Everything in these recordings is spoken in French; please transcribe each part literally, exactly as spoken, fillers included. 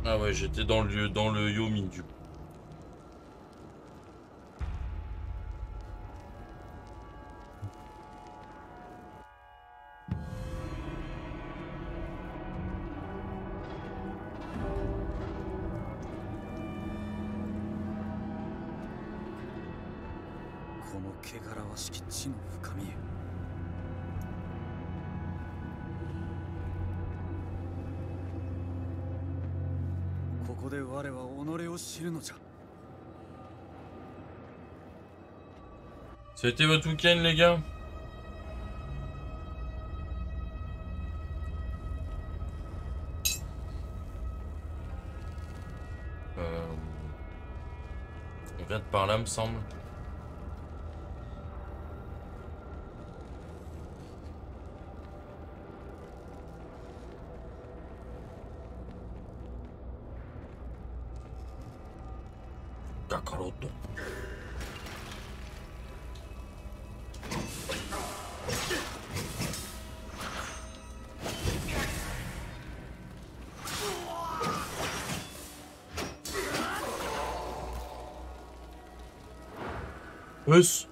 Ah ouais, j'étais dans le dans le Yomi du coup. C'était votre week-end, les gars? euh... On vient de par là, me semble. Kakaroto. Wesh.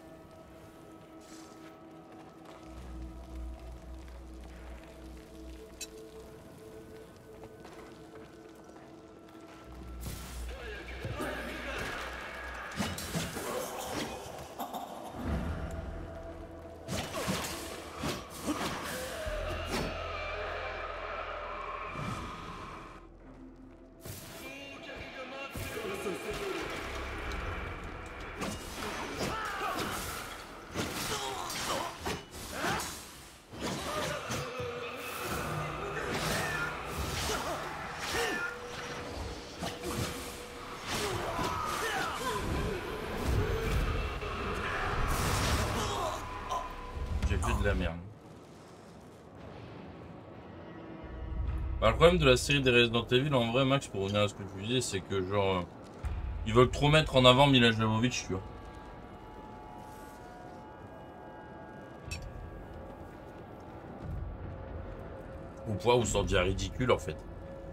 J'ai plus de la merde. Bah, le problème de la série des Resident Evil, en vrai, Max, pour revenir à ce que tu disais, c'est que genre... euh, ils veulent trop mettre en avant Mila Jovovich, tu vois. Ou quoi, ou ça devient ridicule, en fait.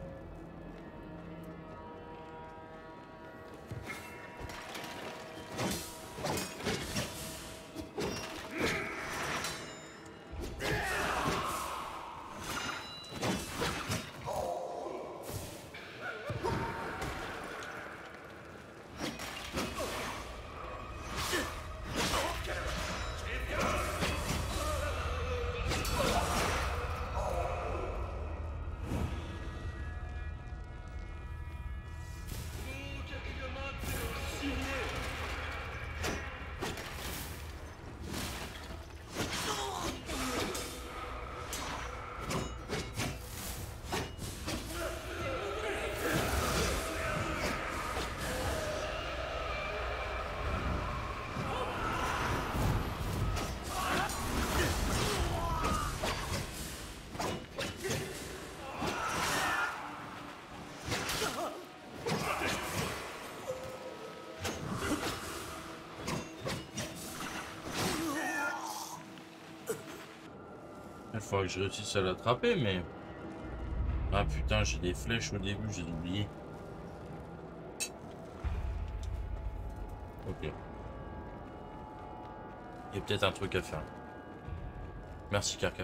Il faudrait que je réussisse à l'attraper, mais... Ah putain, j'ai des flèches au début, j'ai oublié. Ok. Il y a peut-être un truc à faire. Merci, Karka.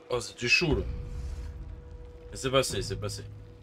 Oh, c'était chaud là. Mais c'est passé, c'est passé.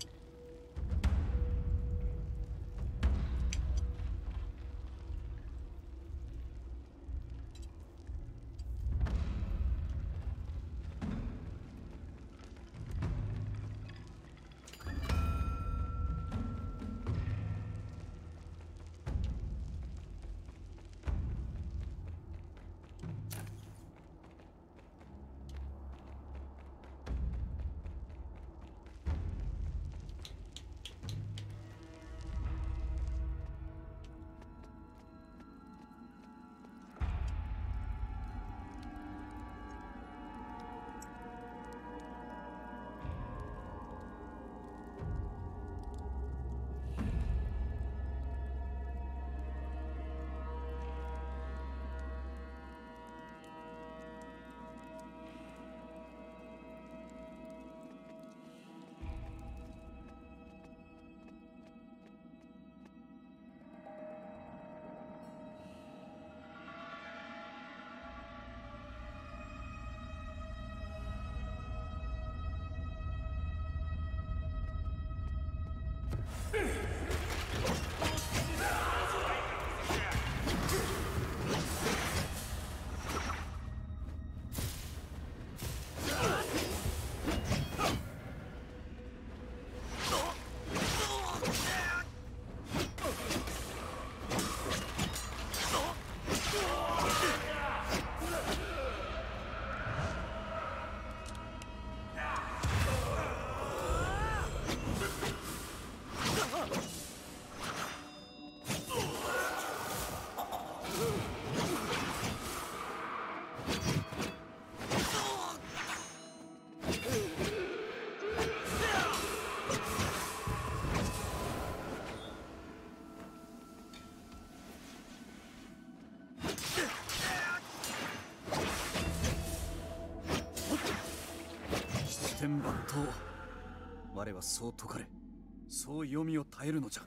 天抜刀我はそう解かれそう読みを耐えるのじゃ。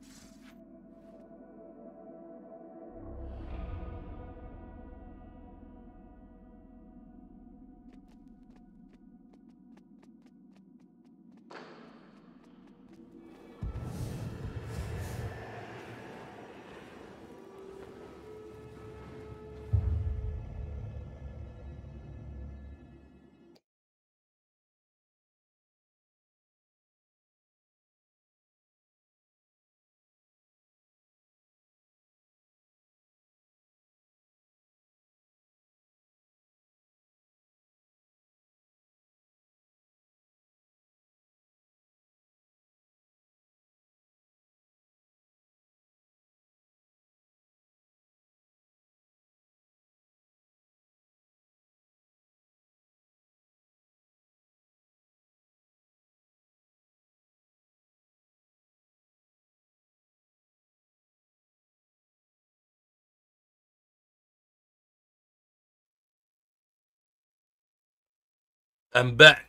I'm back.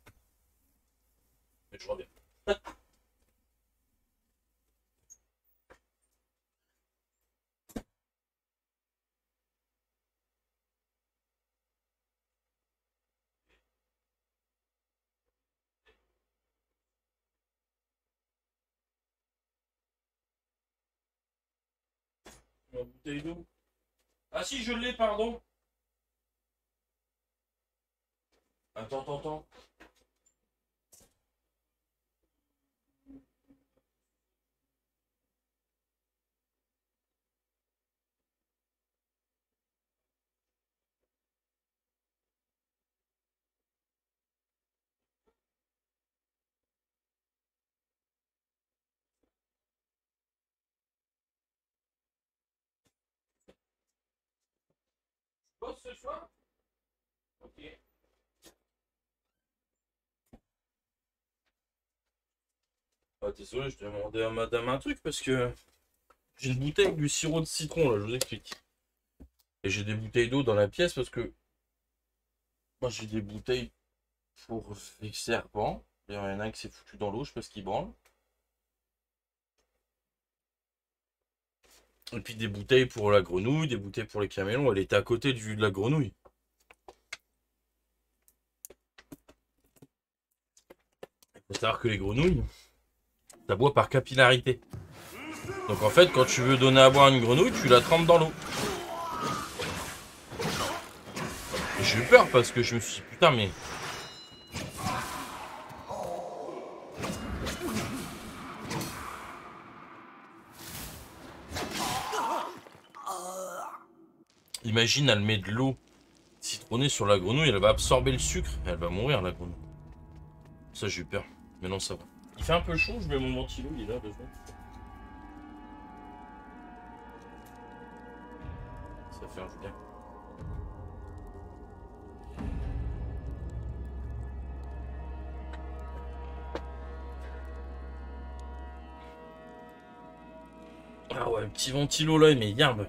Mais je reviens. La bouteille d'eau. Ah si, je l'ai, pardon. Attends, attends, attends. Bosse ce soir? Ok. Ah, désolé, je demandais à madame un truc parce que j'ai une bouteille avec du sirop de citron, là, je vous explique. Et j'ai des bouteilles d'eau dans la pièce parce que moi j'ai des bouteilles pour les serpents. Il y en a un qui s'est foutu dans l'eau, je sais pas ce qu'il branle. Et puis des bouteilles pour la grenouille, des bouteilles pour les camélons. Elle était à côté du, de la grenouille. Faut savoir que les grenouilles, ça boit par capillarité. Donc en fait, quand tu veux donner à boire à une grenouille, tu la trempes dans l'eau. J'ai eu peur parce que je me suis dit, putain, mais... Imagine, elle met de l'eau citronnée sur la grenouille, elle va absorber le sucre, et elle va mourir, la grenouille. Ça, j'ai eu peur. Mais non, ça va. Il fait un peu chaud, je mets mon ventilo, il est là, besoin. Ça va faire du bien. Ah ouais, le petit ventilo là, il met garbe.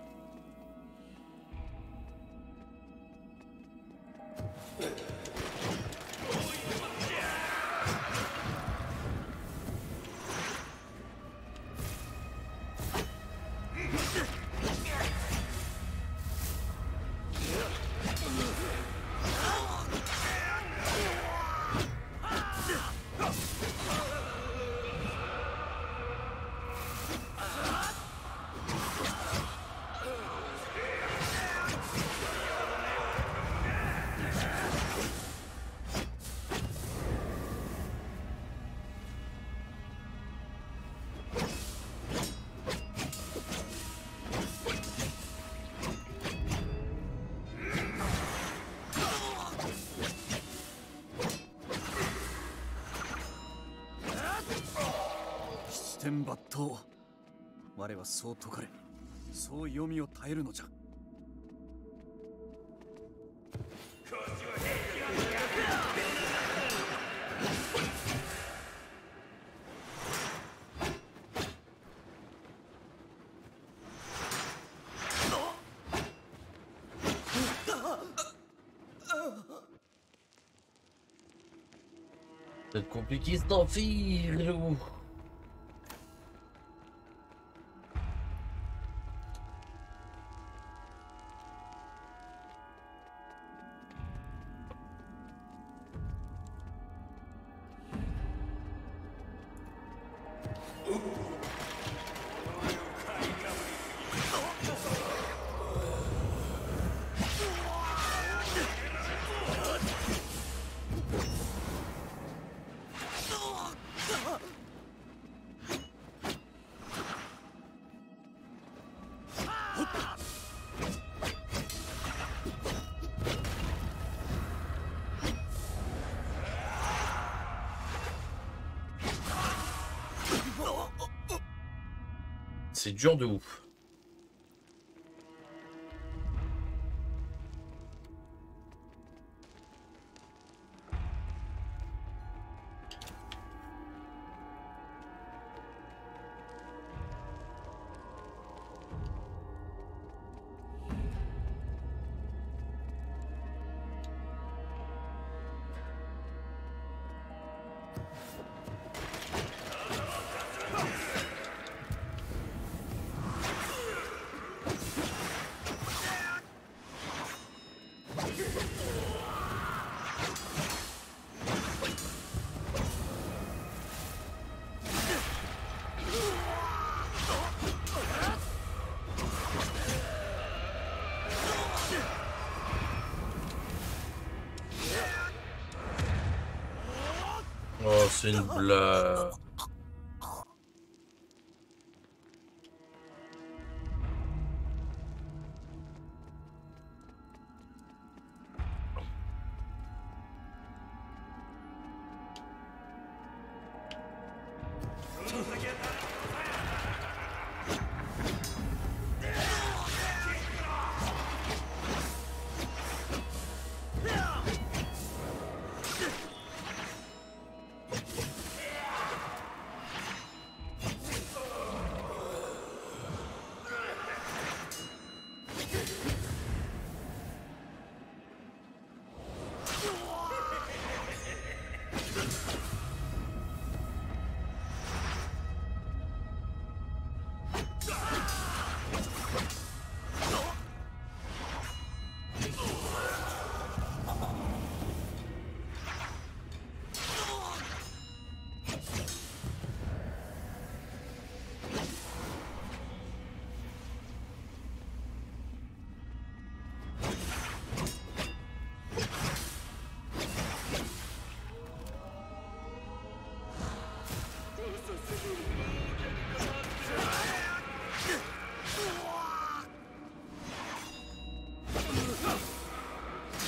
天抜刀我はそう解かれそう読みを耐えるのじゃ C'est compliqué cet enfer, gros. C'est dur de ouf. Oh, c'est une blague.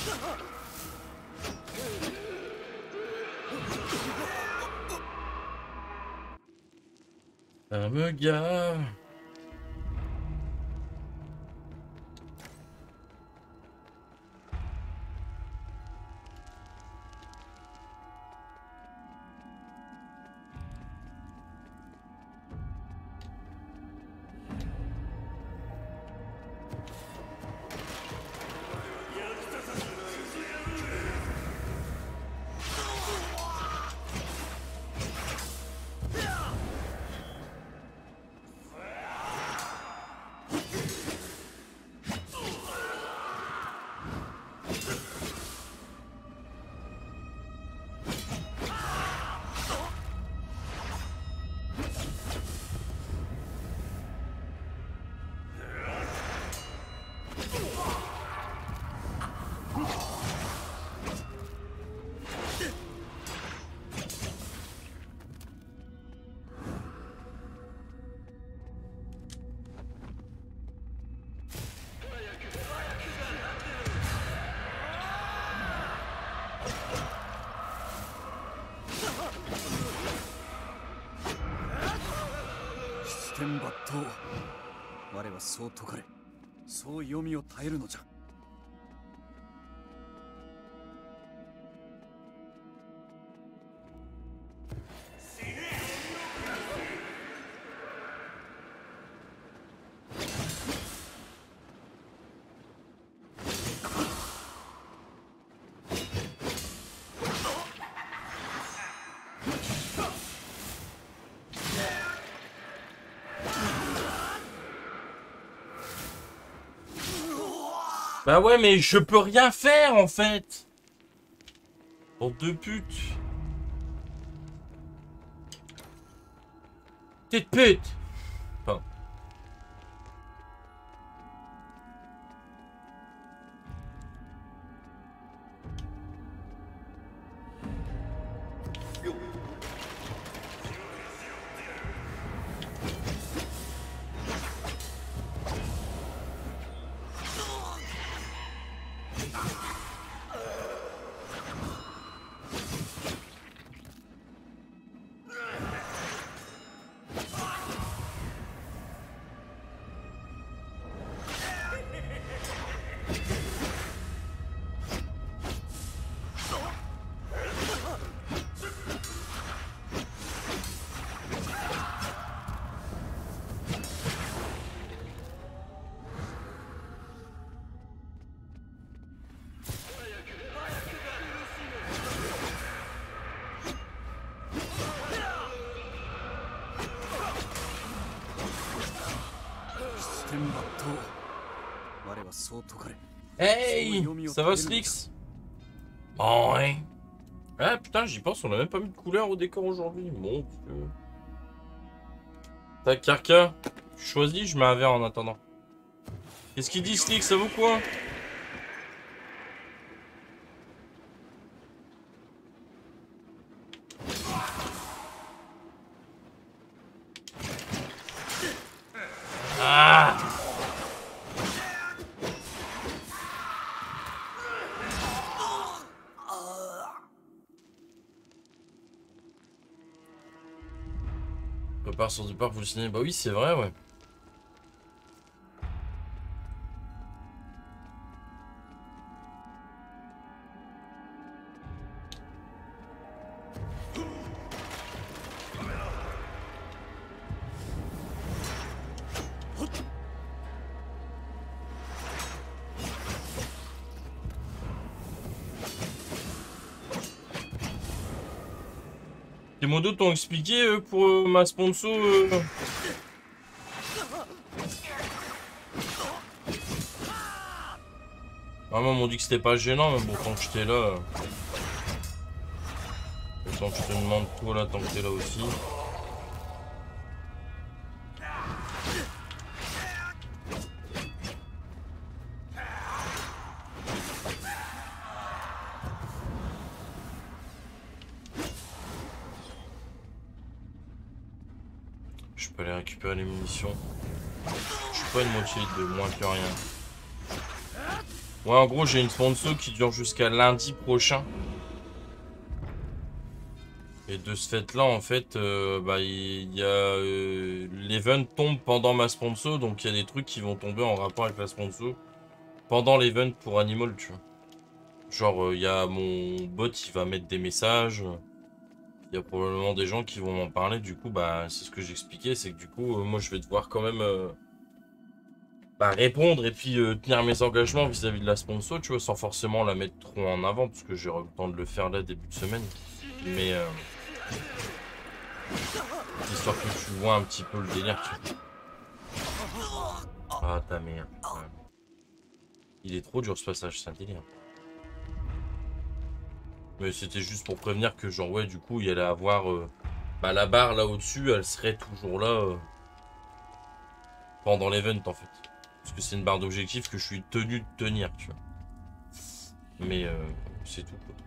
Ça me gave. 天抜刀我はそう解かれそう読みを耐えるのじゃ Bah ouais, mais je peux rien faire en fait. Bande de pute. T'es de pute. Enfin. Hey, ça va Slix? Oh ouais. Ah putain, j'y pense, on a même pas mis de couleur au décor aujourd'hui. Mon dieu. Tac, Karka. Choisis, je mets un verre en attendant. Qu'est-ce qu'il dit Slix, ça vaut quoi? Ah! Prépare son départ pour le ciné. Bah oui, c'est vrai, ouais. Les modos t'ont expliqué euh, pour euh, ma sponsor euh... Vraiment, m'ont dit que c'était pas gênant, mais bon, tant que j'étais là... Euh... Tant que je te demande toi là, tant que t'es là aussi... Je peux aller récupérer les munitions. Je suis pas une moitié de moins que rien. Ouais, en gros, j'ai une sponsor qui dure jusqu'à lundi prochain. Et de ce fait-là, en fait, euh, bah, il y a euh, l'event tombe pendant ma sponsor, donc il y a des trucs qui vont tomber en rapport avec la sponsor pendant l'event pour Animal, tu vois. Genre, il euh, y a mon bot, il va mettre des messages. Il y a probablement des gens qui vont m'en parler. Du coup, bah, c'est ce que j'expliquais, c'est que du coup, euh, moi, je vais devoir quand même euh, bah, répondre et puis euh, tenir mes engagements vis-à-vis de la sponsor, tu vois, sans forcément la mettre trop en avant, parce que j'aurai le temps de le faire là début de semaine. Mais euh, histoire que tu vois un petit peu le délire, tu vois. Ah, ta mère. Ouais. Il est trop dur ce passage, c'est un délire. Mais c'était juste pour prévenir que, genre, ouais, du coup, il allait avoir euh, bah, la barre là au-dessus, elle serait toujours là euh, pendant l'event en fait. Parce que c'est une barre d'objectif que je suis tenu de tenir, tu vois. Mais euh, c'est tout quoi.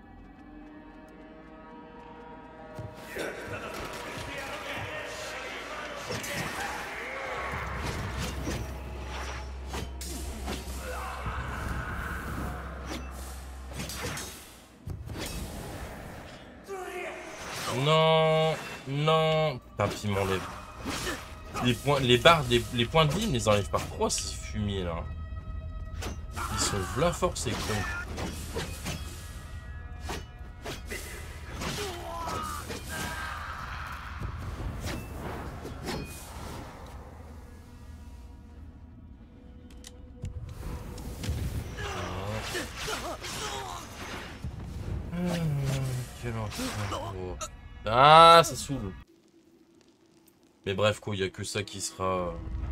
Non, non. Putain, puis il m'enlève. Les points, les barres, des, les points de vie, ils les enlèvent par trois ces fumiers là. Ils sont v'là forts ces cons. Quel enfer. Ah, ça saoule. Mais bref, quoi, il n'y a que ça qui sera...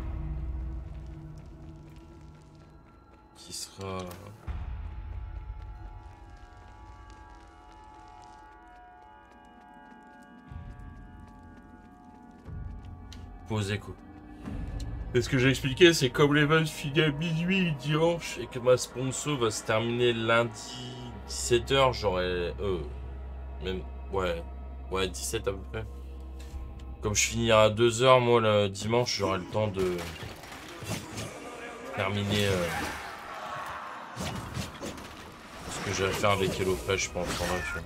Qui sera... Posé, quoi. Et ce que j'ai expliqué, c'est comme l'event finit à minuit dimanche et que ma sponsor va se terminer lundi dix-sept heures, j'aurais... Euh... Même... Ouais... Ouais, dix-sept à peu près. Comme je finirai à deux heures, moi, le dimanche, j'aurai le temps de... terminer... Euh... ce que j'ai à faire avec HelloFresh pendant ce temps-là, tu vois.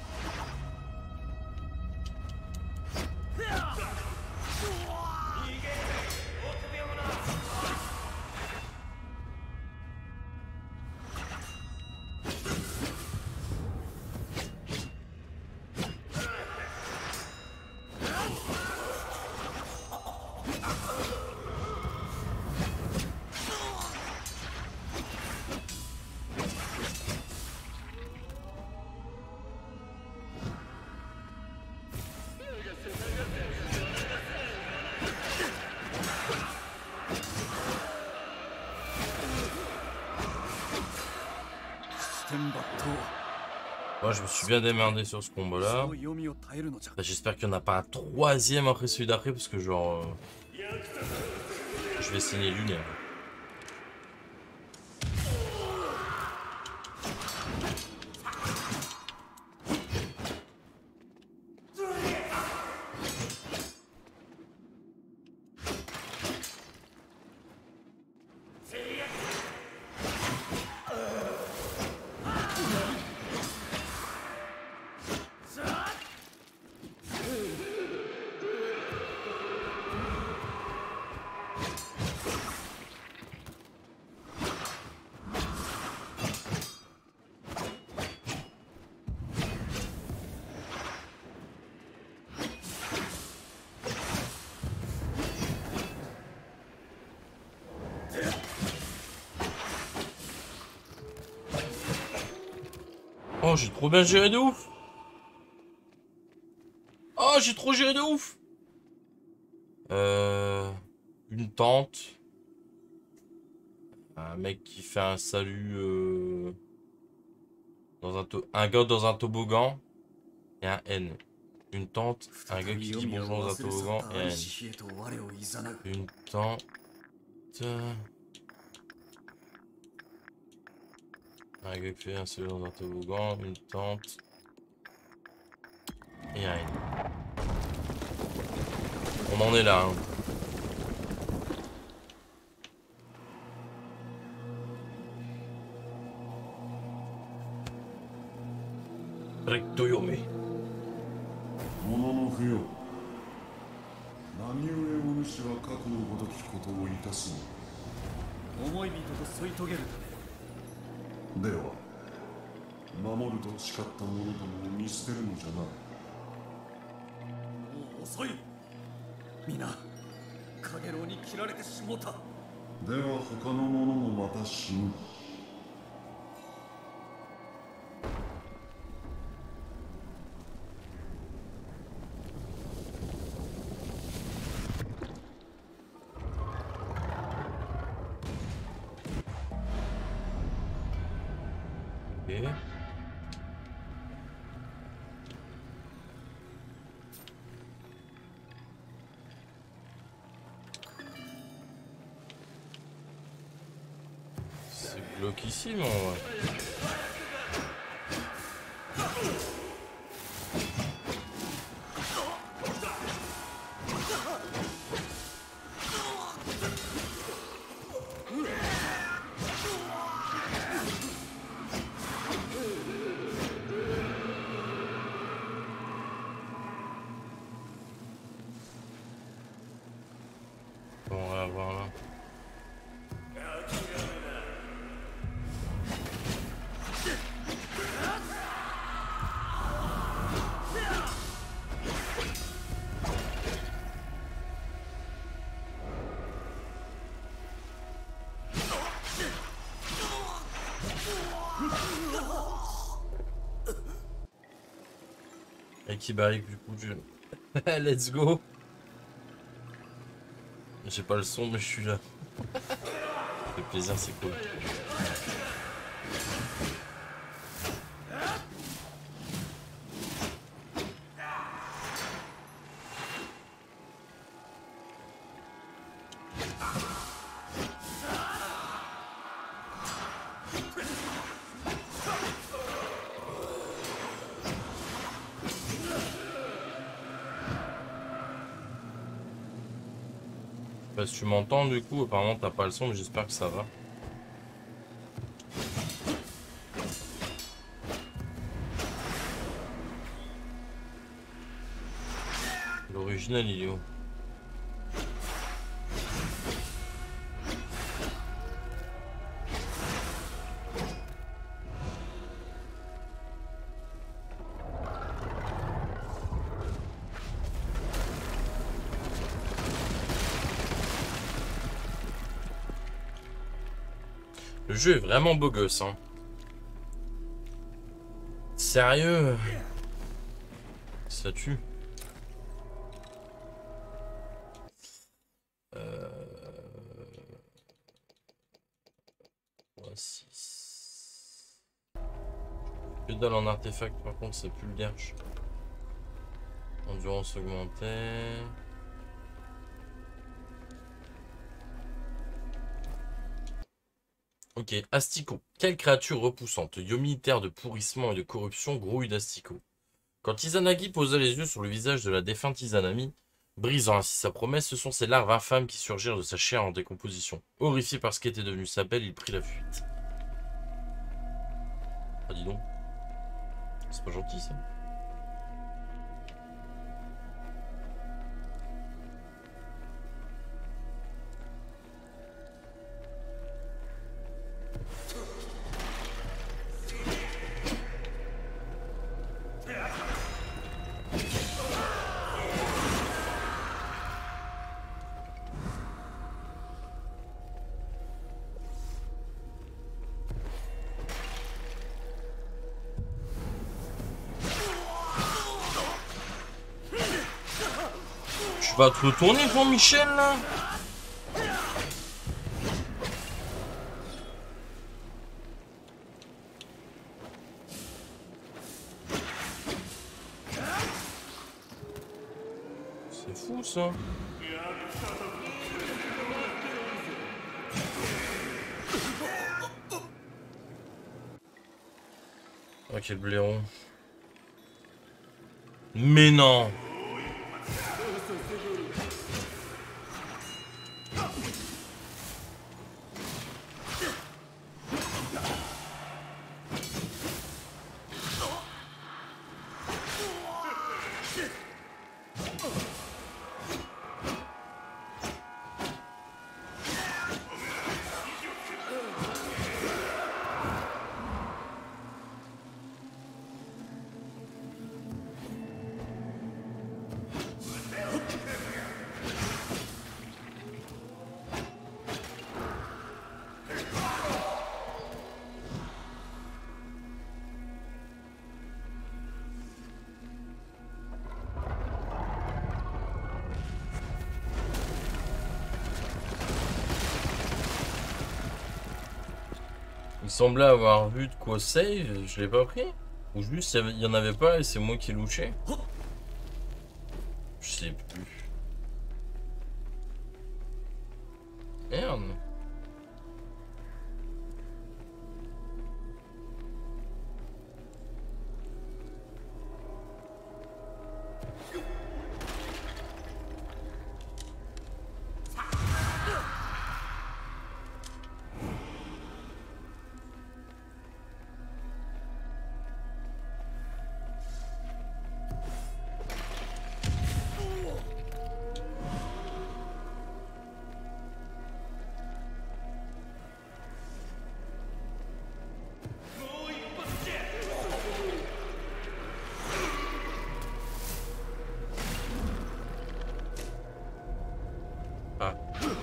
Moi, je me suis bien démerdé sur ce combat là. Bah, j'espère qu'il n'y en a pas un troisième après celui d'après parce que genre... Euh... Je vais signer lunaire. Oh, j'ai trop bien géré de ouf. Oh, j'ai trop géré de ouf. Euh... Une tente. Un mec qui fait un salut... Euh... Dans un, to... un gars dans un toboggan. Et un N. Une tente. Un gars qui dit bonjour dans un toboggan. Et un N. Une tente... Un gars qui fait un salut dans un toboggan. Une tente. Et un N. On en est là, hein. Recto yome. ものの不要。何故お主は過去のごときことをいたすの。 思い人と添い遂げるため。 では、守ると誓った者どもを見捨てるのじゃな。 もう遅い。皆カゲロウに切られてしもた。 では他の者もまた死ぬ。 えC'est glauquissime en vrai. Bon, on va voir là. Et qui barrique du coup du... Let's go. J'ai pas le son mais je suis là. Le plaisir c'est cool. Bah, si tu m'entends du coup, apparemment t'as pas le son mais j'espère que ça va. L'original il est où? Le jeu est vraiment beau gosse, hein. Sérieux? Ça tue. Euh... six. Que dalle en artefact, par contre, c'est plus le derche. Endurance augmentée. Ok, Asticot. Quelle créature repoussante. Yomi, terre de pourrissement et de corruption, grouille d'Asticot. Quand Izanagi posa les yeux sur le visage de la défunte Izanami, brisant ainsi sa promesse, ce sont ces larves infâmes qui surgirent de sa chair en décomposition. Horrifié par ce qu'était devenu sa belle, il prit la fuite. Ah dis donc. C'est pas gentil ça. Tu vas te retourner pour Michel là? C'est fou ça. Ok le blaireau. Mais non. Il semblait avoir vu de quoi save, je l'ai pas pris. Ou juste il y avait- il y en avait pas et c'est moi qui louchais. Je sais plus. Merde. Ah.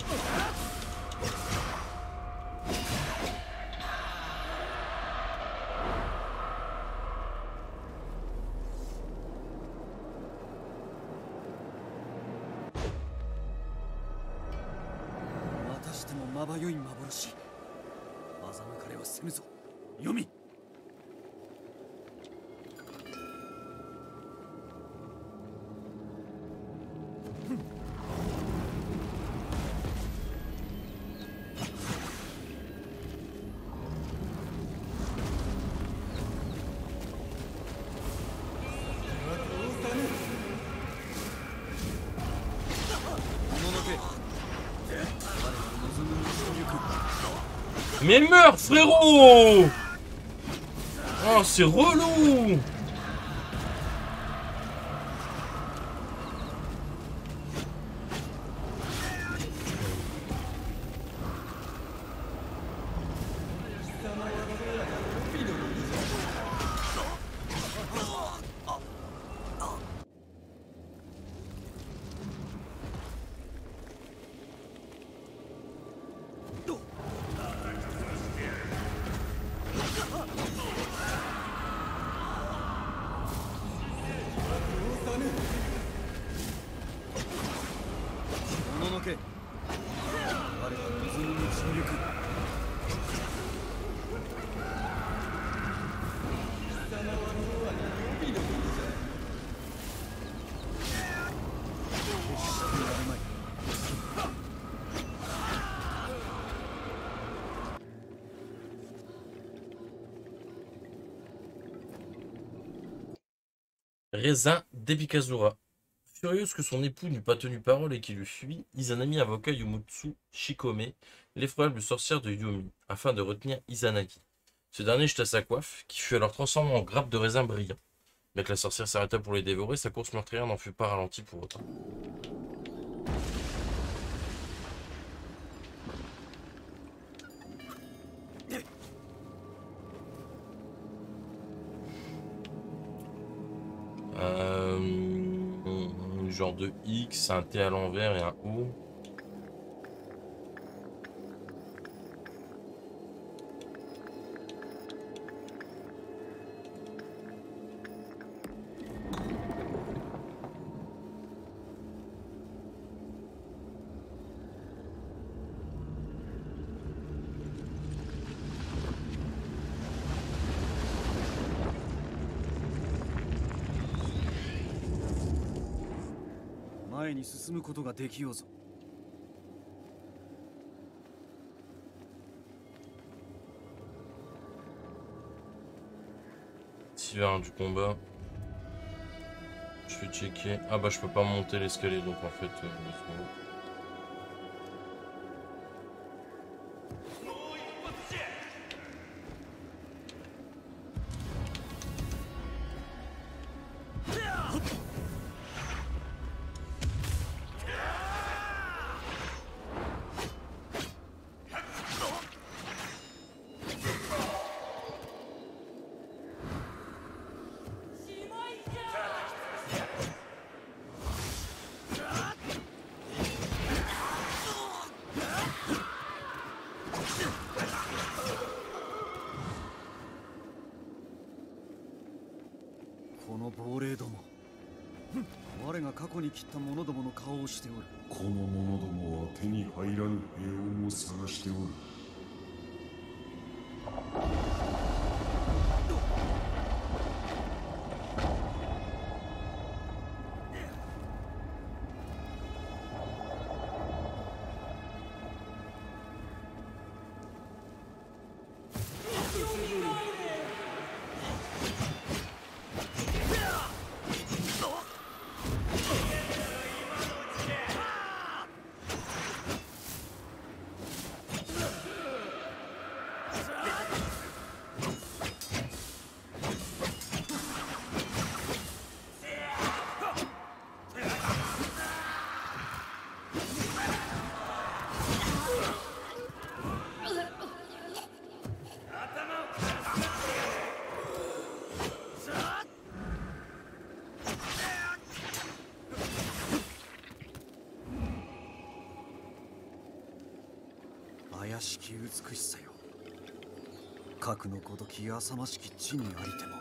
Yomi. 「Mais meurs, frérot! Oh, c'est relou! Raisin d'Ebikazura. Furieuse que son époux n'eût pas tenu parole et qu'il lui fuit, Izanami invoqua Yomotsu Shikome, l'effroyable sorcière de Yomi, afin de retenir Izanagi. Ce dernier jeta sa coiffe, qui fut alors transformée en grappe de raisin brillant. Mais que la sorcière s'arrêta pour les dévorer, sa course meurtrière n'en fut pas ralentie pour autant. Euh, genre de X, un T à l'envers et un O. Sylvain du combat. Je vais checker. Ah bah je peux pas monter l'escalier donc en fait euh, let's go. この亡霊ども、我が過去に切った者どもの顔をしておる。 この者どもは手に入らぬ平穏を探しておる。 しき美しさよ。核のごとき浅ましき地にありても。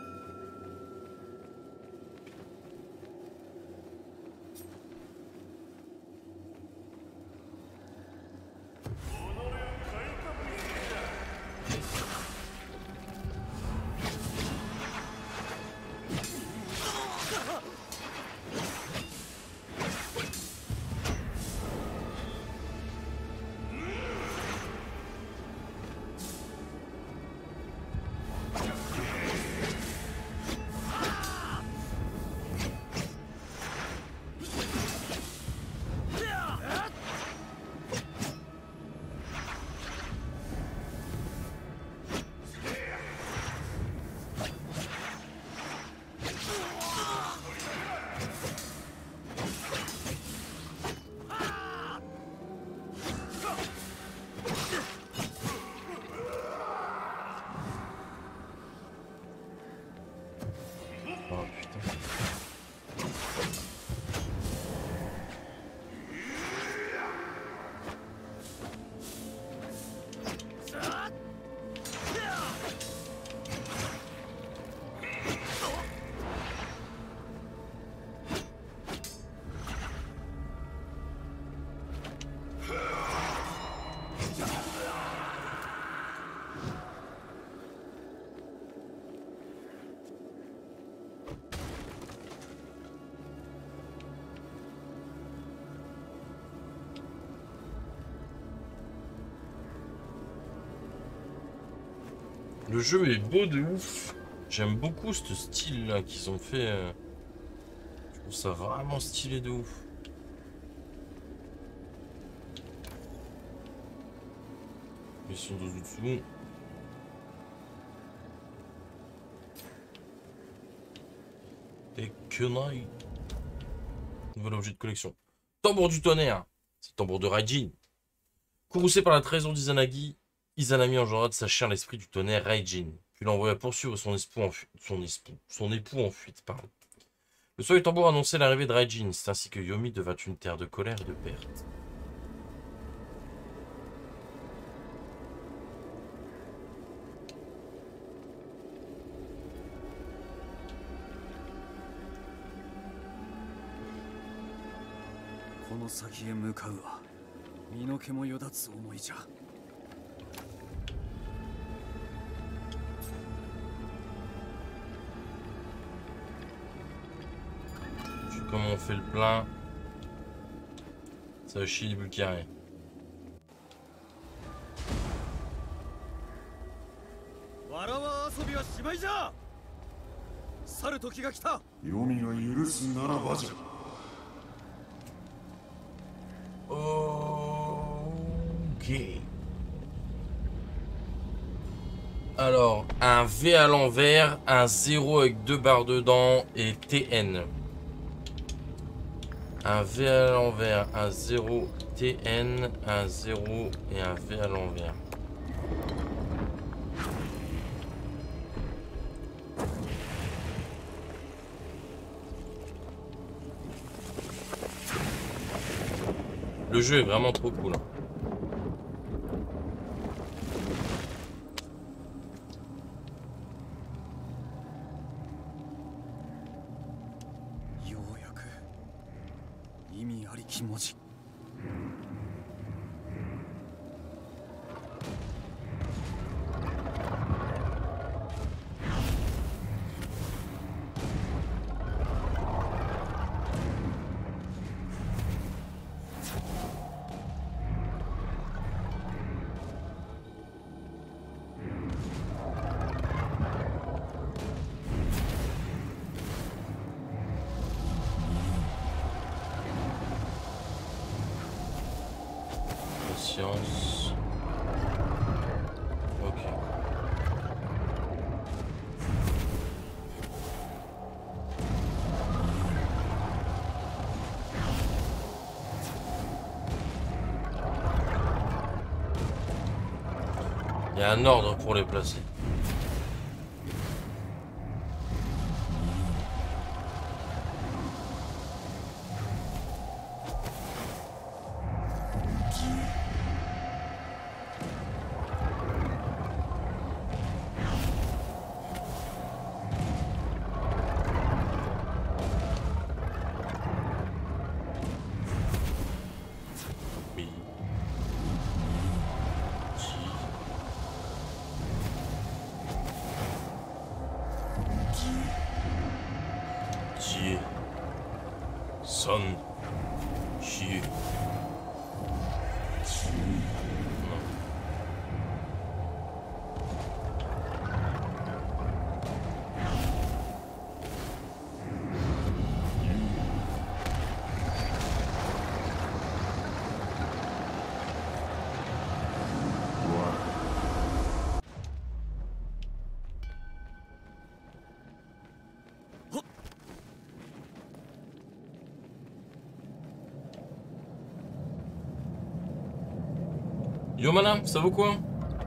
Oh putain. Le jeu est beau de ouf. J'aime beaucoup ce style là qu'ils ont fait. Je trouve ça vraiment stylé de ouf. Ils sont dos dessous. Et Kunai. Nouvel objet de collection. Tambour du tonnerre. C'est le tambour de Raijin. Courroucé par la trahison d'Izanagi, Izanami engendra de sa chair l'esprit du tonnerre Raijin, puis l'envoya poursuivre son époux en fuite. Son, époux, son époux en fuite pardon. Le son du tambour annonçait l'arrivée de Raijin, c'est ainsi que Yomi devint une terre de colère et de perte. Comme on fait le plein, ça va chier les bulles carrées. Ok. Alors, un V à l'envers, un zéro avec deux barres dedans et T N. Un V à l'envers, un zéro T N, un zéro et un V à l'envers. Le jeu est vraiment trop cool. Science. Ok. Il y a un ordre pour les placer. Ji. Son. Chi. Yo madame, ça vaut quoi?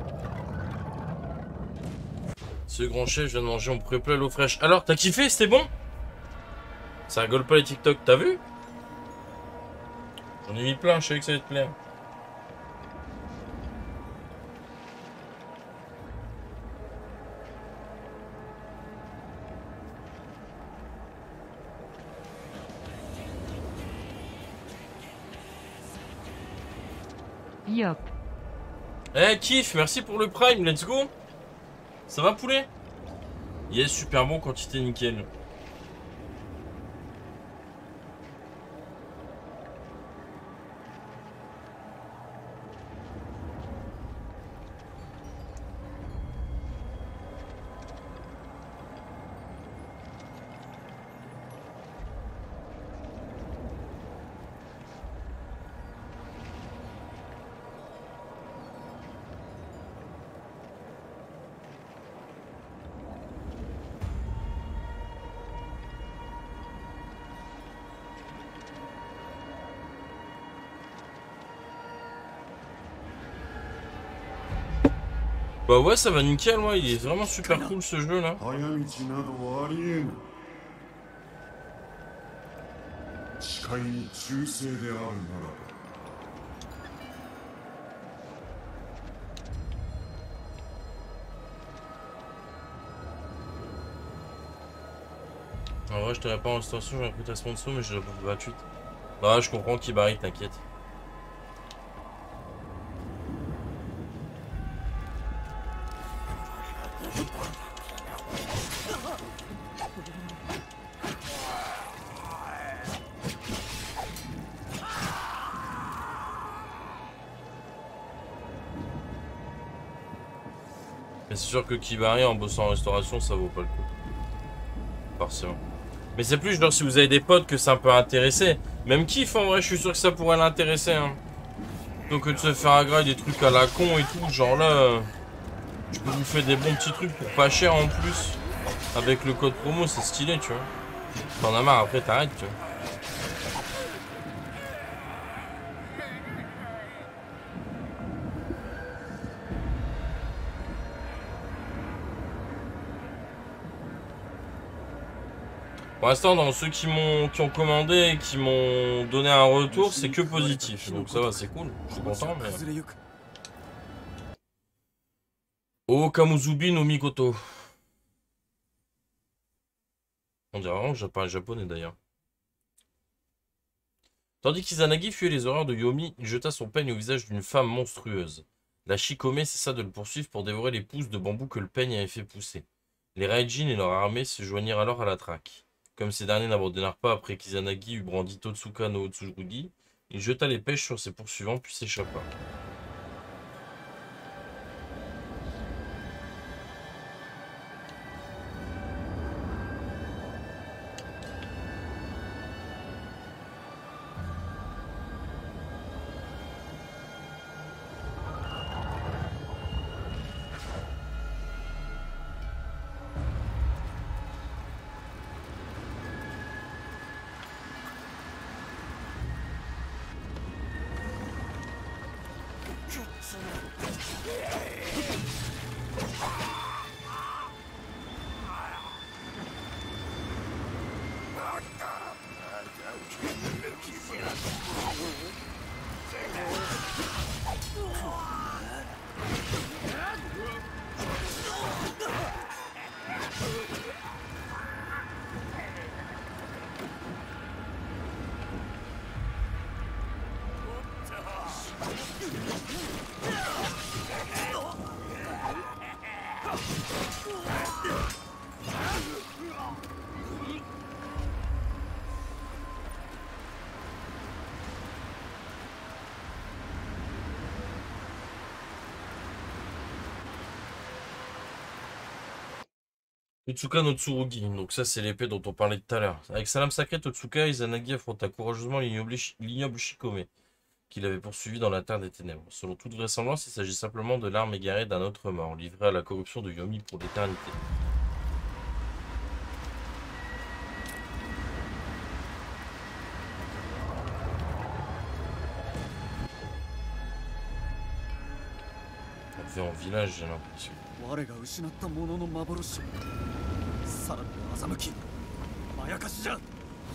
Ce grand chef, je viens de manger mon pré plat à l'eau fraîche. Alors, t'as kiffé? C'était bon? Ça rigole pas les TikTok, t'as vu? J'en ai mis plein, je savais que ça allait te plaire. Yop. Eh hey, kiff, merci pour le prime, let's go. Ça va poulet? Yes, super bon, quantité nickel. Bah ouais, ça va nickel, ouais, il est vraiment super cool ce jeu là. 早道などありえぬ。誓いに忠誠であるならば。 En vrai, je t'aurais pas en extension, j'ai un coup à sponsor, mais je l'ai pas gratuite. Bah, je comprends qu'il barille, t'inquiète. Mais c'est sûr que Kibari en bossant en restauration, ça vaut pas le coup. Forcément. Mais c'est plus genre si vous avez des potes que ça peut intéresser. Même Kiff en vrai, je suis sûr que ça pourrait l'intéresser. Hein. Plutôt que de se faire agréer des trucs à la con et tout. Genre là, euh, je peux vous faire des bons petits trucs pour pas cher en plus. Avec le code promo, c'est stylé, tu vois. T'en as marre, après t'arrêtes, tu vois. Pour l'instant, dans ceux qui m'ont qui ont commandé et qui m'ont donné un retour, c'est que positif. Donc ça va, c'est cool. Je suis content, mais... Oh, Kamuzubi no Mikoto. On dirait vraiment que je parle japonais d'ailleurs. Tandis qu'Izanagi fuyait les horreurs de Yomi, il jeta son peigne au visage d'une femme monstrueuse. La Shikome cessa de le poursuivre pour dévorer les pousses de bambou que le peigne avait fait pousser. Les Raijin et leur armée se joignirent alors à la traque. Comme ces derniers n'abandonnèrent pas après qu'Izanagi eut brandi Totsuka no Tsurugi, il jeta les pêches sur ses poursuivants puis s'échappa. Utsuka no Tsurugi, donc ça c'est l'épée dont on parlait tout à l'heure. Avec sa lame sacrée, Totsuka Izanagi affronta courageusement l'ignoble l'ignoble Shikome, qu'il avait poursuivi dans la terre des ténèbres. Selon toute vraisemblance, il s'agit simplement de l'arme égarée d'un autre mort, livré à la corruption de Yomi pour l'éternité. On fait en village, j'ai l'impression. 我が失ったものの幻、さらに欺き、まやかしじゃ。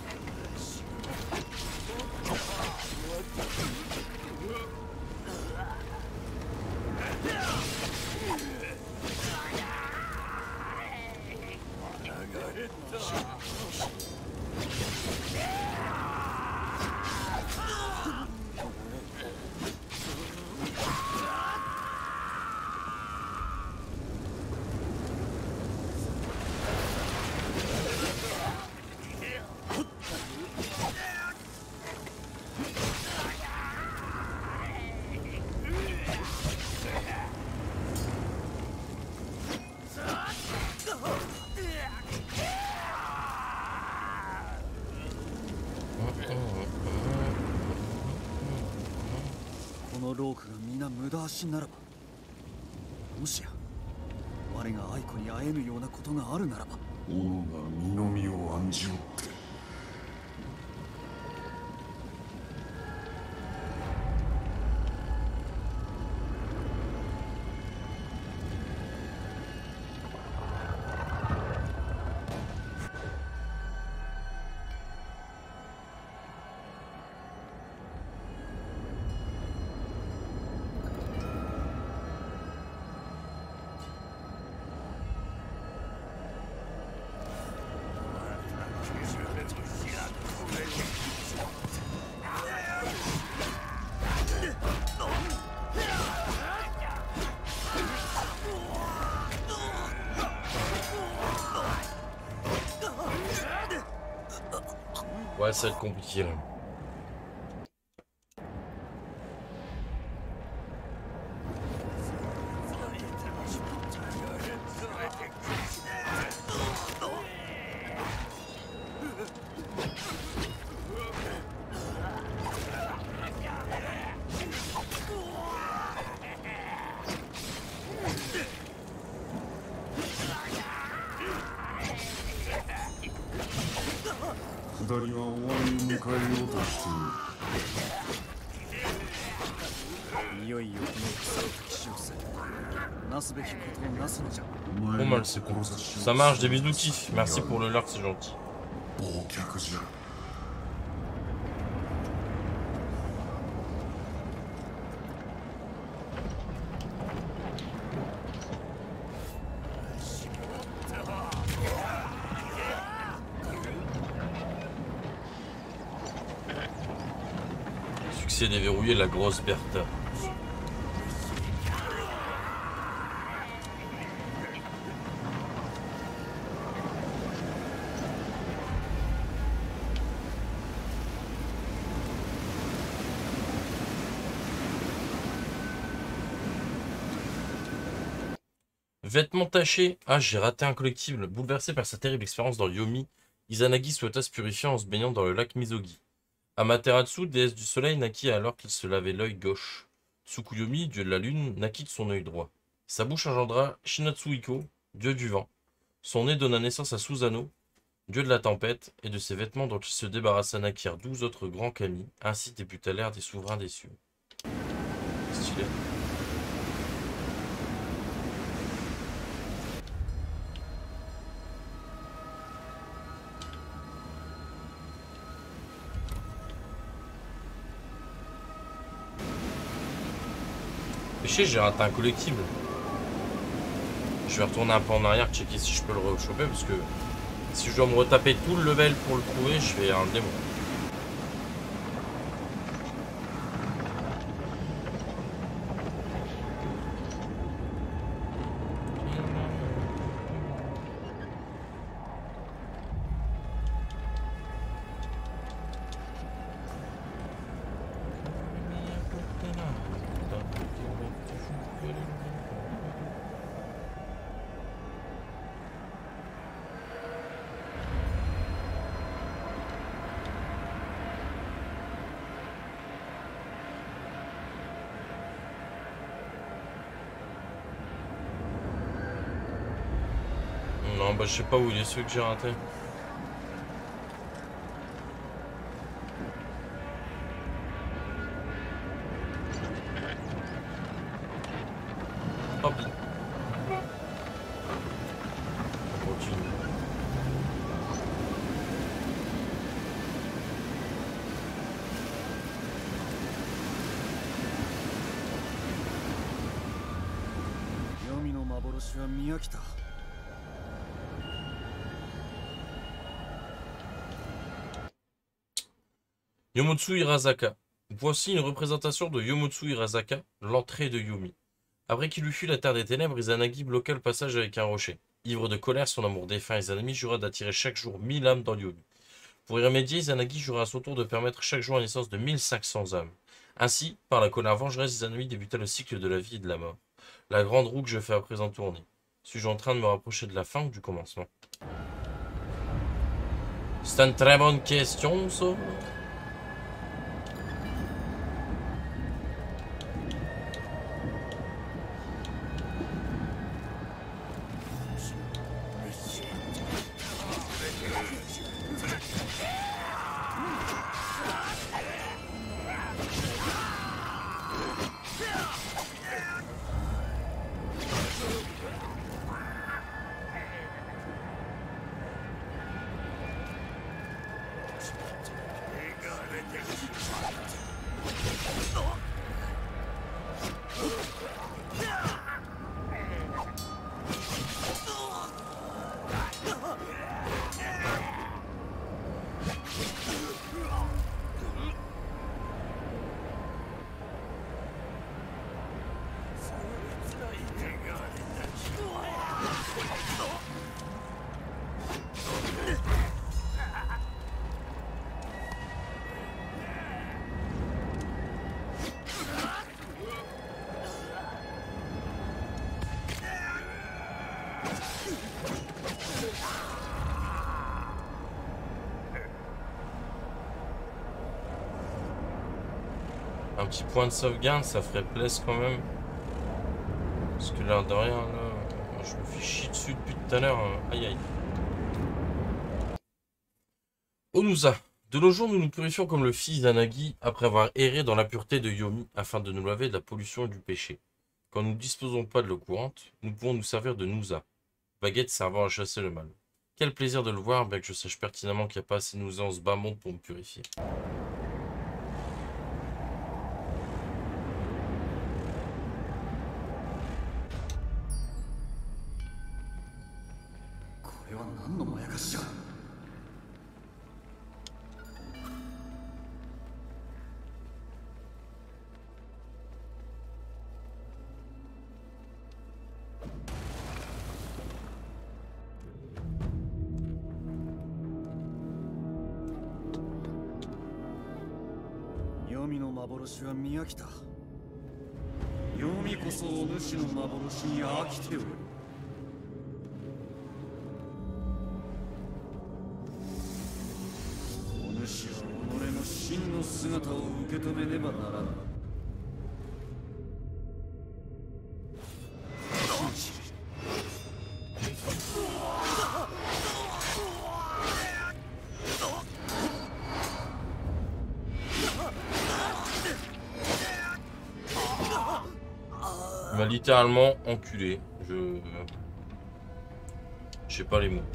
このロークが皆無駄足ならば、もしや我が愛子に会えぬようなことがあるならば、 己が身の身を案じおって。 Ouais, ça va être compliqué là. 下りは終わりを迎えようとしている。 いよいよこの草の敵将戦、なすべきことをなすのじゃ。 Bon mal, c'est cool. Ça marche, des bisous kiff. Merci pour le lurk, c'est gentil. 忘却じゃ。 Succès déverrouillé, la grosse Bertha. Vêtements tachés. Ah, j'ai raté un collectible. Bouleversé par sa terrible expérience dans Yomi, Izanagi souhaita se purifier en se baignant dans le lac Mizogi. Amaterasu, déesse du soleil, naquit alors qu'il se lavait l'œil gauche. Tsukuyomi, dieu de la lune, naquit de son œil droit. Sa bouche engendra Shinatsuhiko, dieu du vent. Son nez donna naissance à Susanoo, dieu de la tempête, et de ses vêtements dont il se débarrassa naquirent douze autres grands kami. Ainsi débuta l'ère des souverains des cieux. Stylé. Péché, j'ai raté un collectible. Je vais retourner un peu en arrière, checker si je peux le rechoper, parce que si je dois me retaper tout le level pour le trouver, je vais un démon. Non, bah je sais pas où il est celui que j'ai raté. Hop. On continue. Yomi no maboroshi wa miyakita. Yomotsu Hirazaka. Voici une représentation de Yomotsu Hirazaka, l'entrée de Yomi. Après qu'il eut fui la terre des ténèbres, Izanagi bloqua le passage avec un rocher. Ivre de colère, son amour défunt, Izanami jura d'attirer chaque jour mille âmes dans Yomi. Pour y remédier, Izanagi jura à son tour de permettre chaque jour la naissance de mille cinq cents âmes. Ainsi, par la colère vengeresse, Izanami débuta le cycle de la vie et de la mort. La grande roue que je fais à présent tourner. Suis-je en train de me rapprocher de la fin ou du commencement? C'est une très bonne question, ça. Un petit point de sauvegarde, ça ferait plaisir quand même. Parce que l'air de rien, là, je me fais chier dessus depuis tout à l'heure. Aïe aïe. Onusa. De nos jours, nous nous purifions comme le fils d'Anagi après avoir erré dans la pureté de Yomi afin de nous laver de la pollution et du péché. Quand nous ne disposons pas de l'eau courante, nous pouvons nous servir de Nusa, baguette servant à chasser le mal. Quel plaisir de le voir, bien que je sache pertinemment qu'il n'y a pas assez de Nusa en ce bas monde pour me purifier. Yomi no maboroshi wa miyakita. Yomi koso o nushi no maboroshi ni akite oru. お主は己の真の姿を受け止めねばならぬ。 Il m'a littéralement enculé. Je... Je sais pas les mots.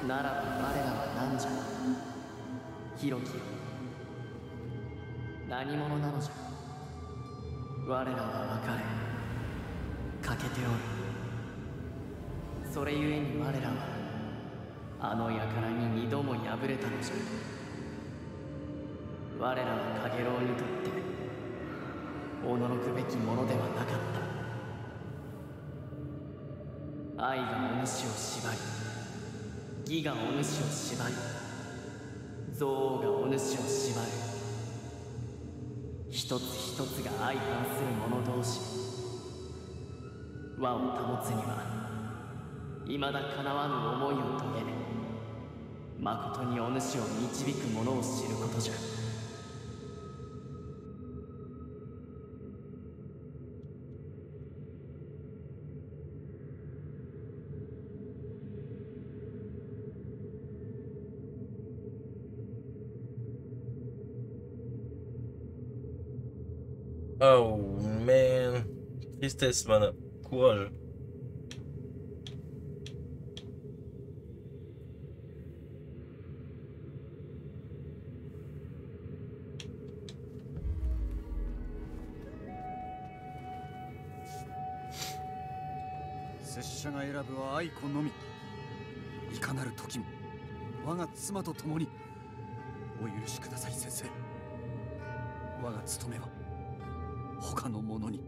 ならば我らは何じゃ。広きよ、何者なのじゃ。我らは別れ欠けておる。それゆえに我らはあの輩に二度も敗れたのじゃ。我らはカゲロウにとって驚くべきものではなかった。愛がお主を縛り、義がお主を縛り、憎悪がお主を縛る。一つ一つが相反する者同士。和を保つには未だ叶わぬ思いを遂げ、誠にお主を導く者を知ることじゃ。 Oh man. Tristesse, mana. Courage. 拙者が選ぶは愛子のみ。いかなる時も我が妻と共に。お許しください先生。我が務めは他の者に。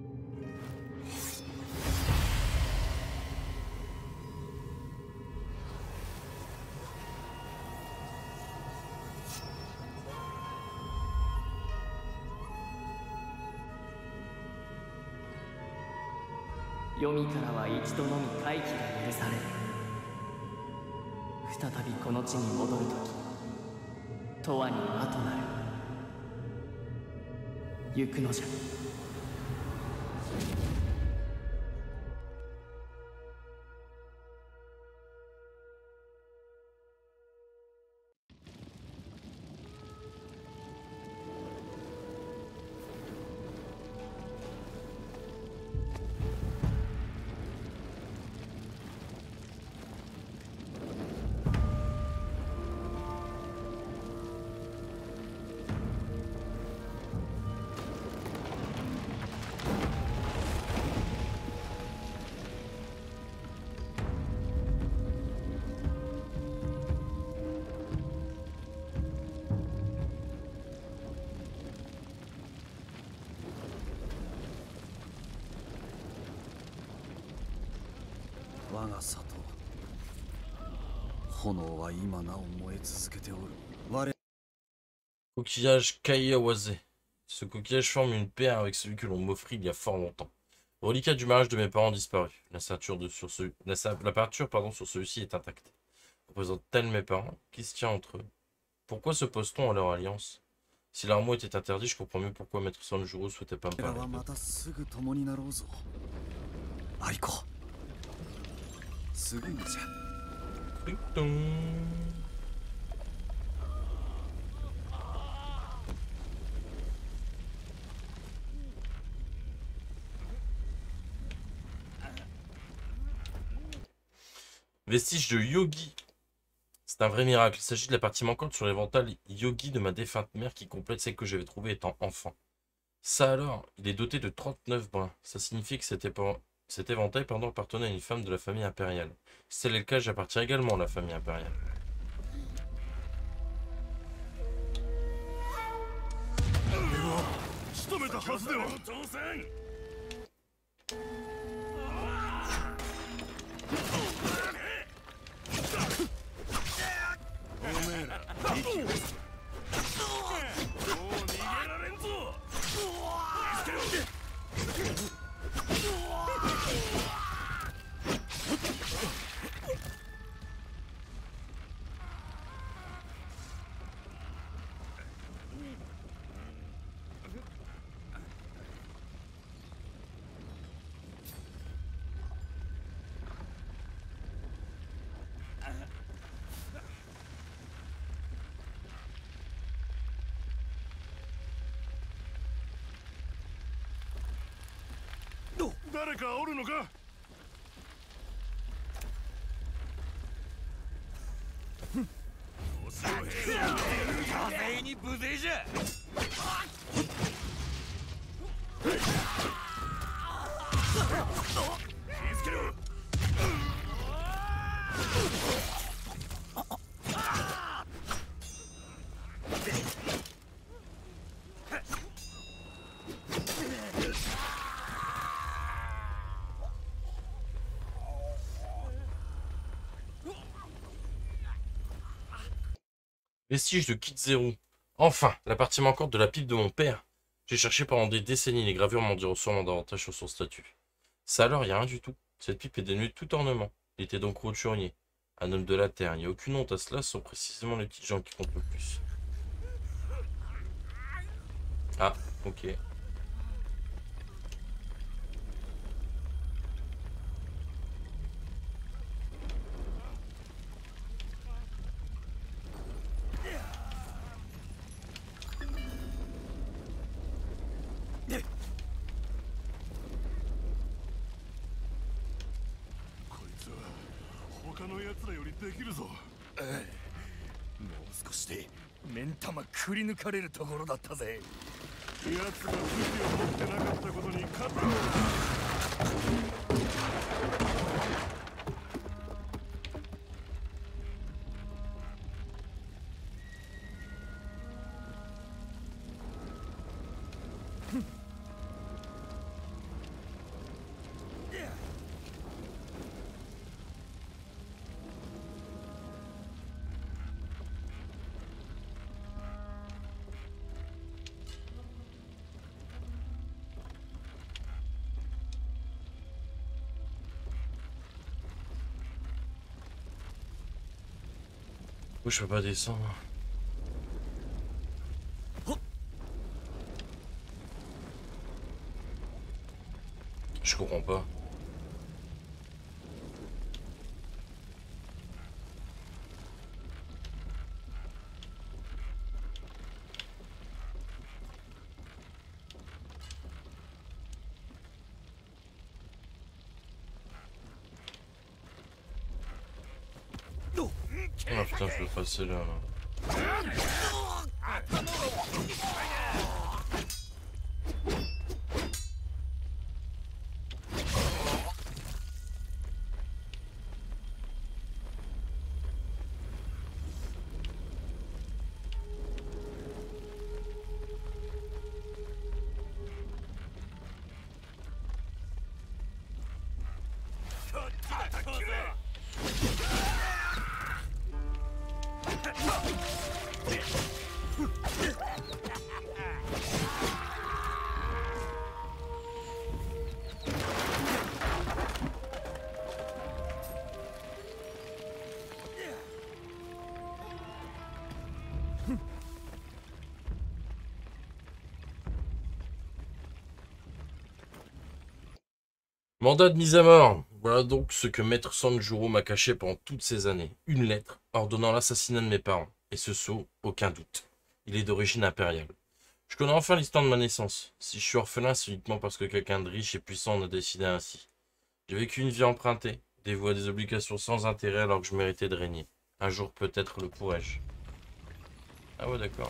黄泉からは一度のみ回帰が許される。再びこの地に戻るとき、永遠に和となる。行くのじゃ。 我が里、炎は今なお燃え続けておる。我 Coquillage Kaiawase. Ce coquillage forme une paire avec celui que l'on m'offrit il y a fort longtemps. Reliquat du mariage de mes parents disparu. La ceinture de sur ce... la, la peinture pardon, sur celui-ci est intacte. Représente-t-elle mes parents? Qui se tient entre eux? Pourquoi s'oppose-t-on à leur alliance? Si l'armeau était interdit, je comprends mieux pourquoi Maître Sanjuro souhaitait pas me parler. すぐにじゃ。 Vestige de Yogi. C'est un vrai miracle. Il s'agit de la partie manquante sur l'éventail Yogi de ma défunte mère qui complète celle que j'avais trouvée étant enfant. Ça alors, il est doté de trente-neuf brins. Ça signifie que c'était pas... Cet éventail pardon, appartenait à une femme de la famille impériale. Si tel est le cas, j'appartiens également à la famille impériale. 全員に無勢じゃ。気をつけろ。 Vestige de Kid Zero. Enfin, la partie manquante de la pipe de mon père. J'ai cherché pendant des décennies, les gravures m'en diront sûrement davantage sur son statut. Ça alors, il n'y a rien du tout. Cette pipe est dénuée de tout ornement. Il était donc roturier. Un homme de la terre. Il n'y a aucune honte à cela, ce sont précisément les petites gens qui comptent le plus. Ah, ok. もう少しで目ん玉くり抜かれるところだったぜ。 奴が武器を持ってなかったことに勝ったのだ。 Je peux pas descendre. Je comprends pas. Ah putain, je peux passer là, là. Mandat de mise à mort. Voilà donc ce que Maître Sanjuro m'a caché pendant toutes ces années. Une lettre ordonnant l'assassinat de mes parents. Et ce sceau, aucun doute. Il est d'origine impériale. Je connais enfin l'histoire de ma naissance. Si je suis orphelin, c'est uniquement parce que quelqu'un de riche et puissant en a décidé ainsi. J'ai vécu une vie empruntée, dévouée à des obligations sans intérêt alors que je méritais de régner. Un jour peut-être le pourrais-je. Ah ouais, d'accord.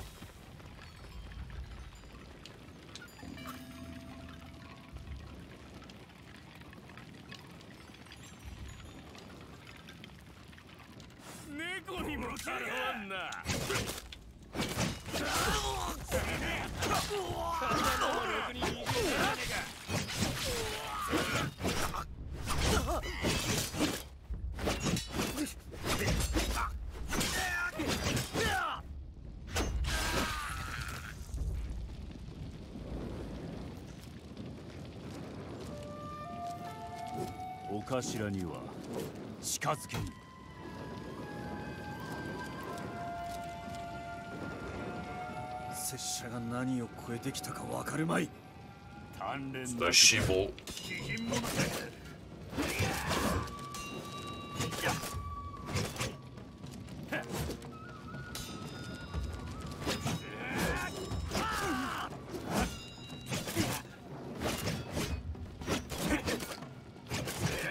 お頭には近づけん。拙者が何を超えてきたかわかるまい。鍛錬だしぼ気品者だ。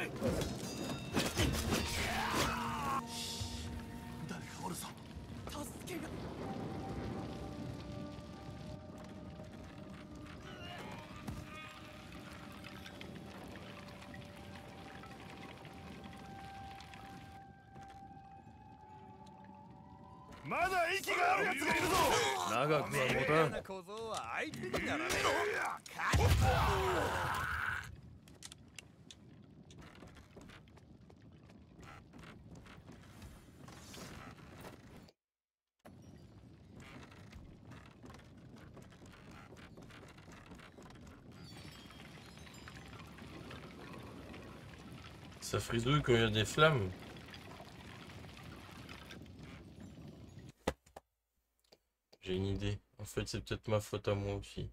誰かおるぞ。助まだ息があるやつがいるぞ。長くは持たん。小僧は相手にならねえ。 Ça frisouille quand il y a des flammes. J'ai une idée. En fait, c'est peut-être ma faute à moi aussi.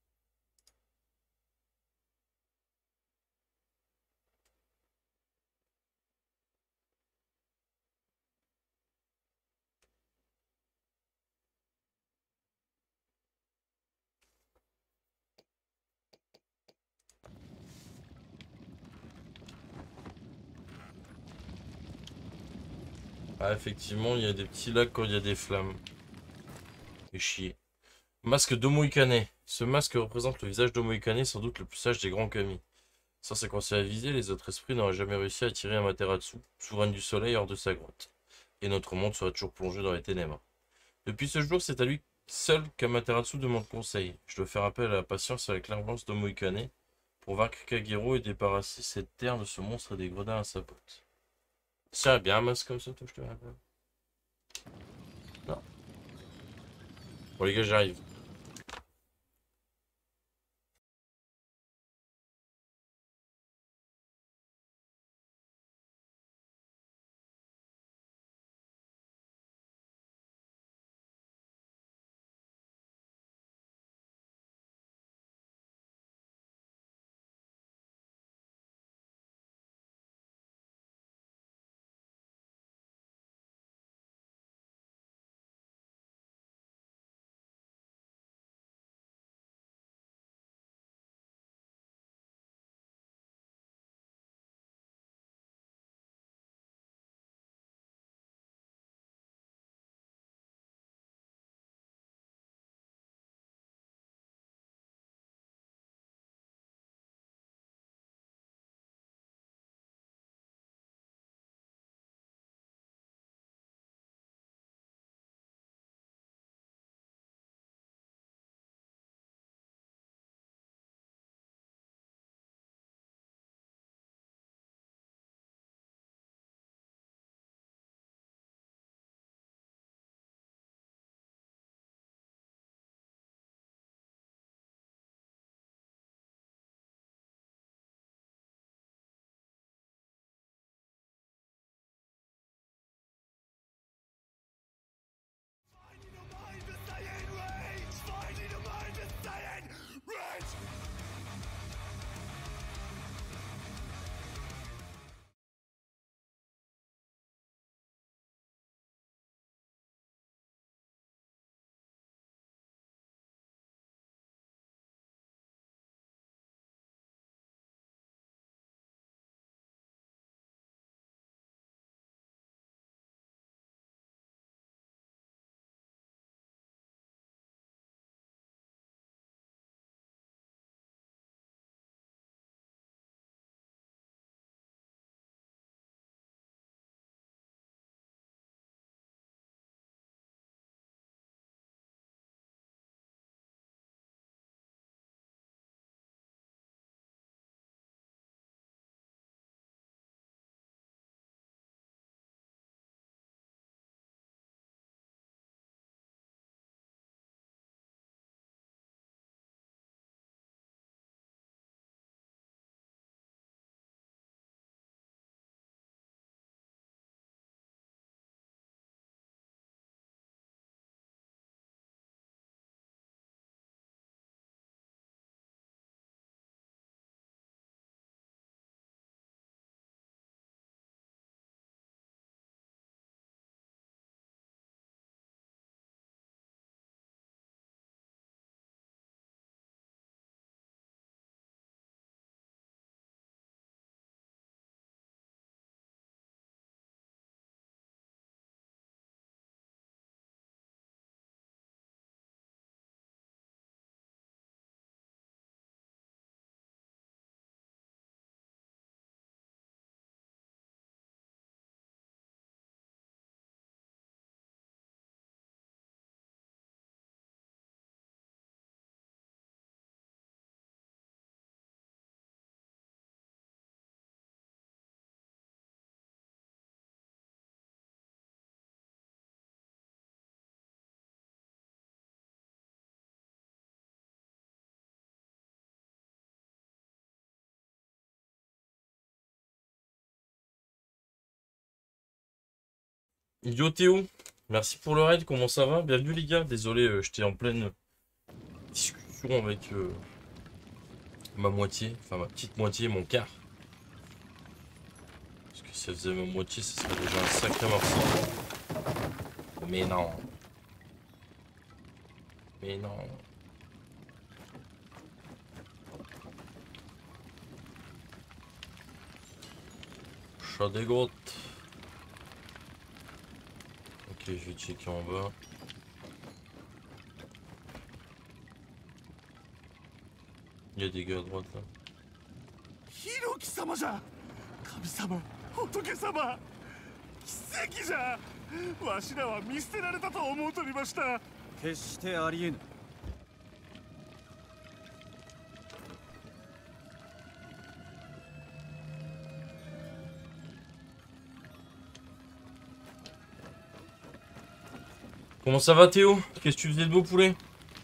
Ah, effectivement, il y a des petits lacs quand il y a des flammes. Et chier. Masque d'Omoikane. Ce masque représente le visage d'Omoikane, sans doute le plus sage des grands kami. Sans ses conseils avisés, les autres esprits n'auraient jamais réussi à tirer Amaterasu, souveraine du soleil, hors de sa grotte. Et notre monde serait toujours plongé dans les ténèbres. Depuis ce jour, c'est à lui seul qu'Amaterasu demande conseil. Je dois faire appel à la patience et à la clairvoyance d'Omoikane pour vaincre Kagero et débarrasser cette terre de ce monstre et des gredins à sa pote. Ça bien un masque comme ça, toi, je te rappelle. Non. Bon les gars, j'arrive. Yo Théo, merci pour le raid, comment ça va? Bienvenue les gars, désolé, euh, j'étais en pleine discussion avec euh, ma moitié, enfin ma petite moitié, mon quart. Parce que si ça faisait ma moitié, ça serait déjà un sacré morceau. Mais non. Mais non. Chat des grottes. Ok, je vais checker en bas. Il y a des gars à droite là. ヒロキ様じゃ。神様、仏様、奇跡じゃ。わしらは見捨てられたと思うとりました。決してありえぬ。 Comment ça va Théo? Qu'est-ce que tu faisais de beau poulet?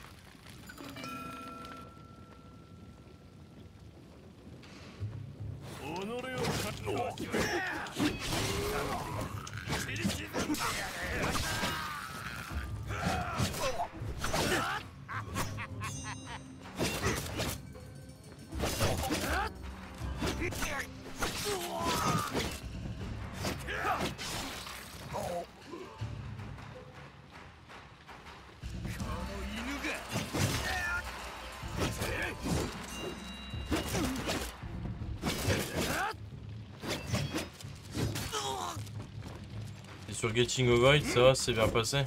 Sur Getting Over It, ça va, c'est bien passé.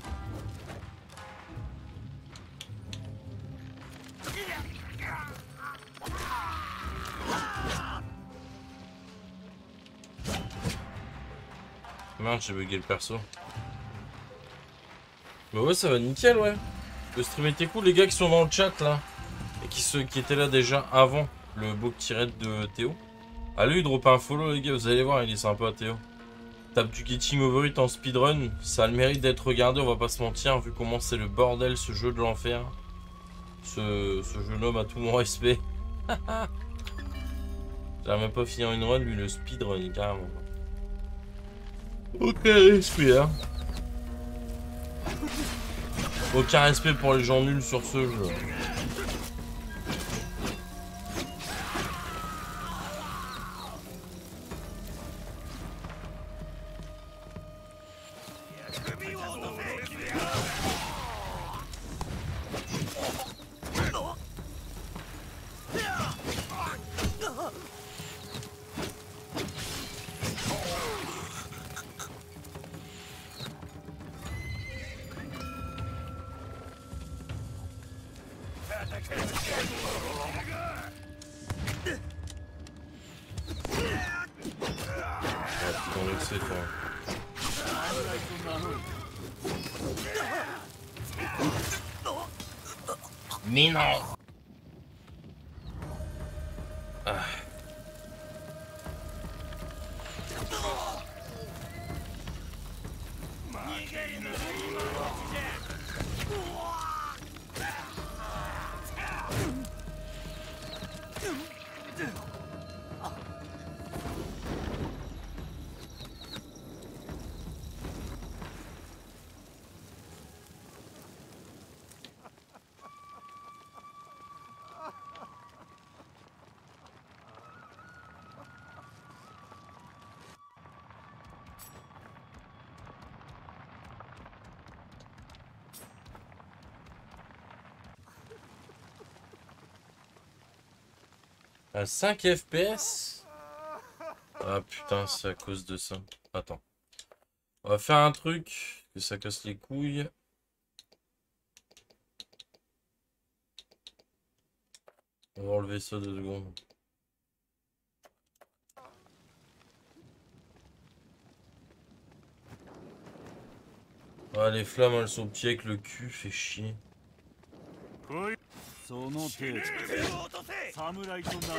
Merde, j'ai bugué le perso. Bah ouais, ça va nickel, ouais. Le stream était cool, les gars qui sont dans le chat là. Et qui, se, qui étaient là déjà avant le book tirette de Théo. Allez, drop un follow, les gars, vous allez voir, il est sympa, Théo. Tape du Getting Over It en speedrun, ça a le mérite d'être regardé, on va pas se mentir, vu comment c'est le bordel ce jeu de l'enfer. Ce, ce jeune homme a tout mon respect. J'arrive même pas fini une run, lui le speedrun carrément. Aucun respect, hein. Aucun respect pour les gens nuls sur ce jeu. Mais non. Ah. À cinq F P S? Ah putain, c'est à cause de ça. Attends. On va faire un truc, que ça casse les couilles. On va enlever ça deux secondes. Ah, les flammes, elles sont pieds avec le cul, fait chier. その程度侍と名乗る。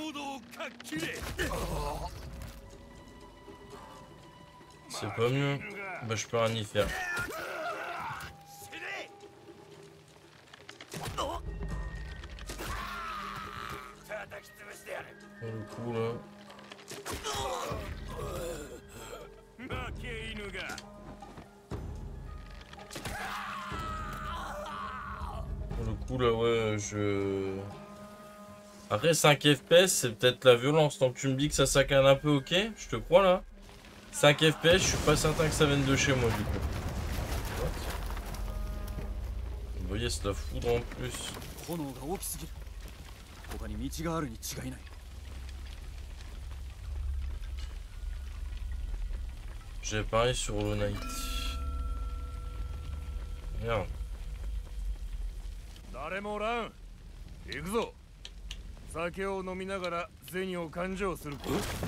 C'est pas mieux. Bah je peux rien y faire. Pour le coup là. Pour le coup là ouais je... Après cinq F P S c'est peut-être la violence. Tant que tu me dis que ça saccade un peu, ok, je te crois là. cinq F P S, je suis pas certain que ça vienne de chez moi du coup. Vous voyez, c'est la foudre en plus. J'ai pareil sur Hollow Knight. Merde. 誰もおらん。行くぞ。酒を飲みながら銭を勘定する。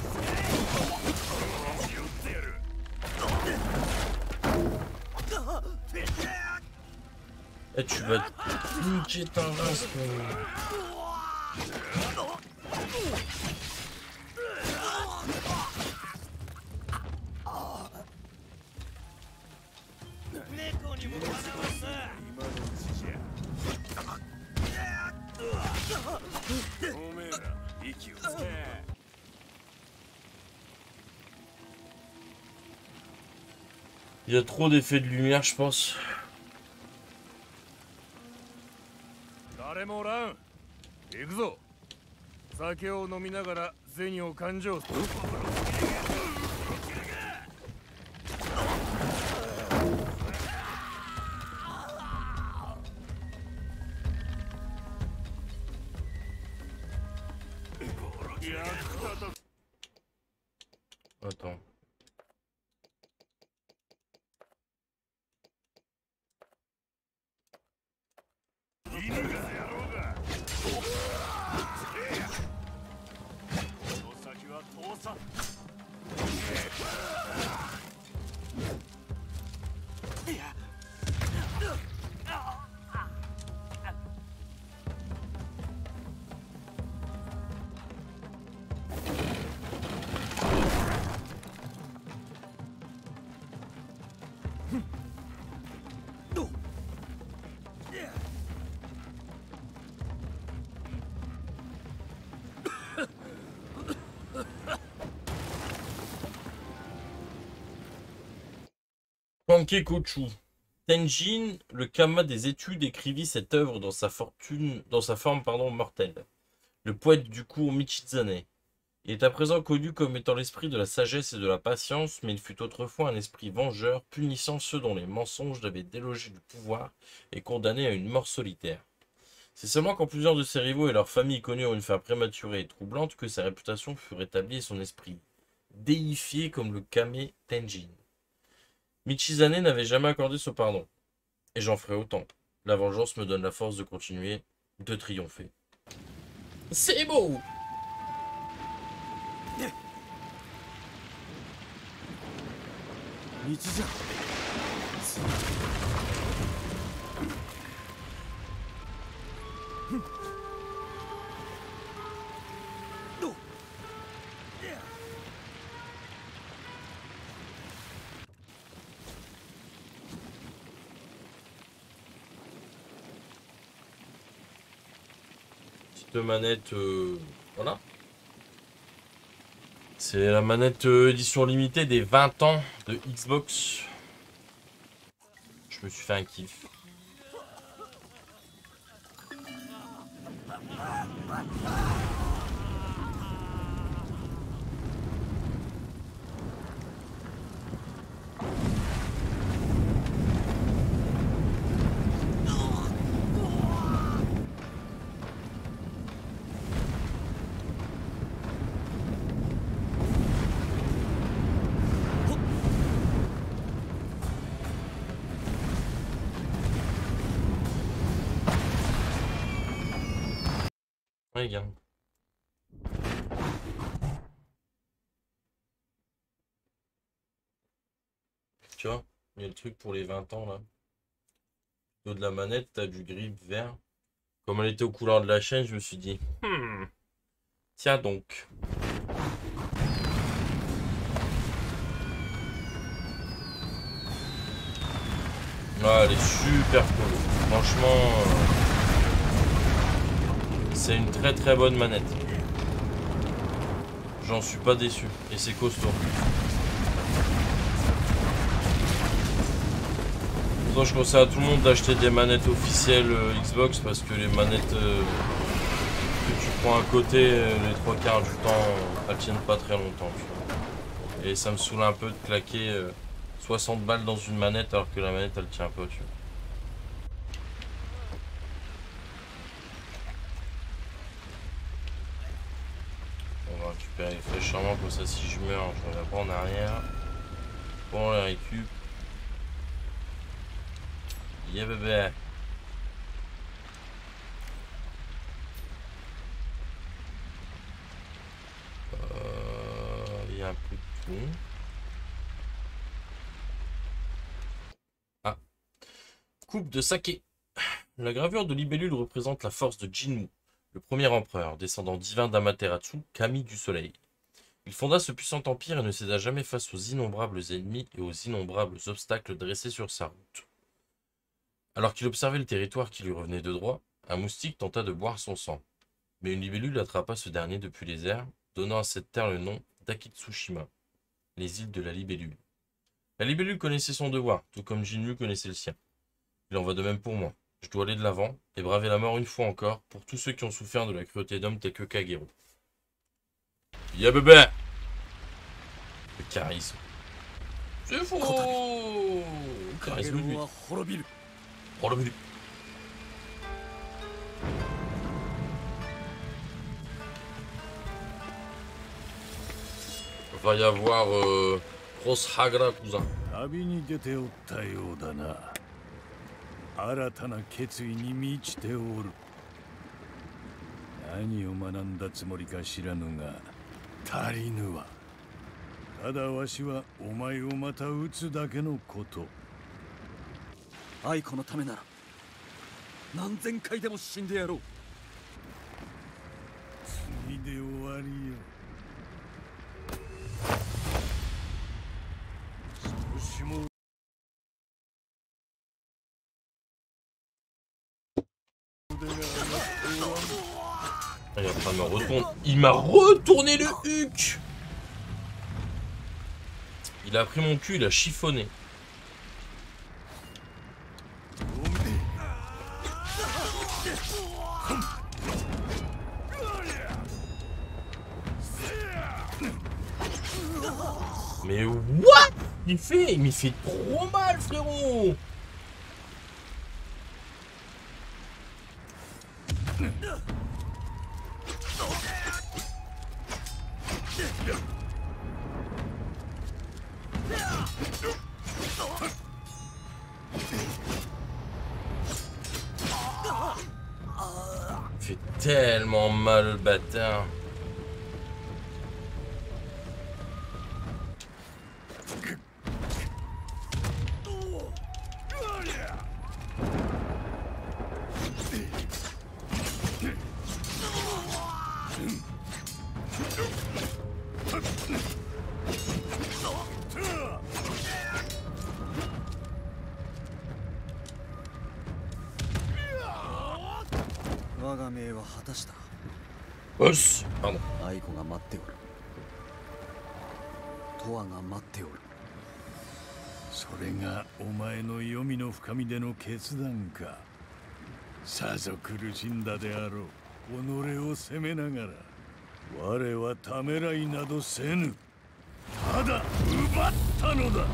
Eh, tu vas te niquer ta race, Il y a trop d'effets de lumière, je pense. 誰もおらん。行くぞ。酒を飲みながら銭を勘定する。 Attends. Kankekuchu. Tenjin, le Kama des études, écrivit cette œuvre dans sa, fortune, dans sa forme pardon, mortelle. Le poète du cours Michizane. Il est à présent connu comme étant l'esprit de la sagesse et de la patience, mais il fut autrefois un esprit vengeur, punissant ceux dont les mensonges l'avaient délogé du pouvoir et condamné à une mort solitaire. C'est seulement quand plusieurs de ses rivaux et leurs familles connurent une fin prématurée et troublante que sa réputation fut rétablie et son esprit déifié comme le Kame Tenjin. Michizane n'avait jamais accordé ce pardon. Et j'en ferai autant. La vengeance me donne la force de continuer, de triompher. C'est beau! Petite manette, euh, voilà. C'est la manette euh, édition limitée des vingt ans de Xbox. Je me suis fait un kiff. Regarde. Tu vois, il y a le truc pour les vingt ans là. Au dos de la manette, t'as du grip vert. Comme elle était aux couleurs de la chaîne, je me suis dit, hmm, Tiens donc. Ah, elle est super cool. Franchement, euh, c'est une très très bonne manette. J'en suis pas déçu. Et c'est costaud. Donc, je conseille à tout le monde d'acheter des manettes officielles euh, Xbox parce que les manettes euh, que tu prends à côté, euh, les trois quarts du temps, euh, elles tiennent pas très longtemps. Tu vois. Et ça me saoule un peu de claquer euh, soixante balles dans une manette alors que la manette elle tient pas. Tu vois. On va récupérer les flèches charmantes comme ça si je meurs, je reviens pas en arrière. On les récup. Yeah bébé. Il y a un peu de tout. Ah. Coupe de saké. La gravure de libellule représente la force de Jinmu, le premier empereur, descendant divin d'Amaterasu, Kami du soleil. Il fonda ce puissant empire et ne céda jamais face aux innombrables ennemis et aux innombrables obstacles dressés sur sa route. Alors qu'il observait le territoire qui lui revenait de droit, un moustique tenta de boire son sang. Mais une libellule attrapa ce dernier depuis les airs, donnant à cette terre le nom d'Akitsushima, les îles de la libellule. La libellule connaissait son devoir, tout comme Jinmu connaissait le sien. Il en va de même pour moi. Je dois aller de l'avant et braver la mort une fois encore pour tous ceux qui ont souffert de la cruauté d'hommes tels que Kagero. Yeah bébé! Le charisme. C'est faux! Charisme de lui. Oh le but. Il va y avoir euh, Cross Hagra cousin. 旅に出ておったようだな。新たな決意に満ちておる。何を学んだつもりか知らぬが、足りぬわ。ただわしはお前をまた撃つだけのこと。 愛子のためなら何千回でも死んでやろう。 次で終わりよ。少しも Il est en train de me retourner. Il m'a retourné le huc. Il a pris mon cul, il a chiffonné. Mais what il fait? Il me fait trop mal, frérot. Il fait tellement mal le bâtard. Os, pardon. 愛子が待っておる。永遠が待っておる。 それがお前の黄泉の深みでの決断か。さぞ苦しんだであろう。己を責めながら我はためらいなどせぬ。ただ奪ったのだ。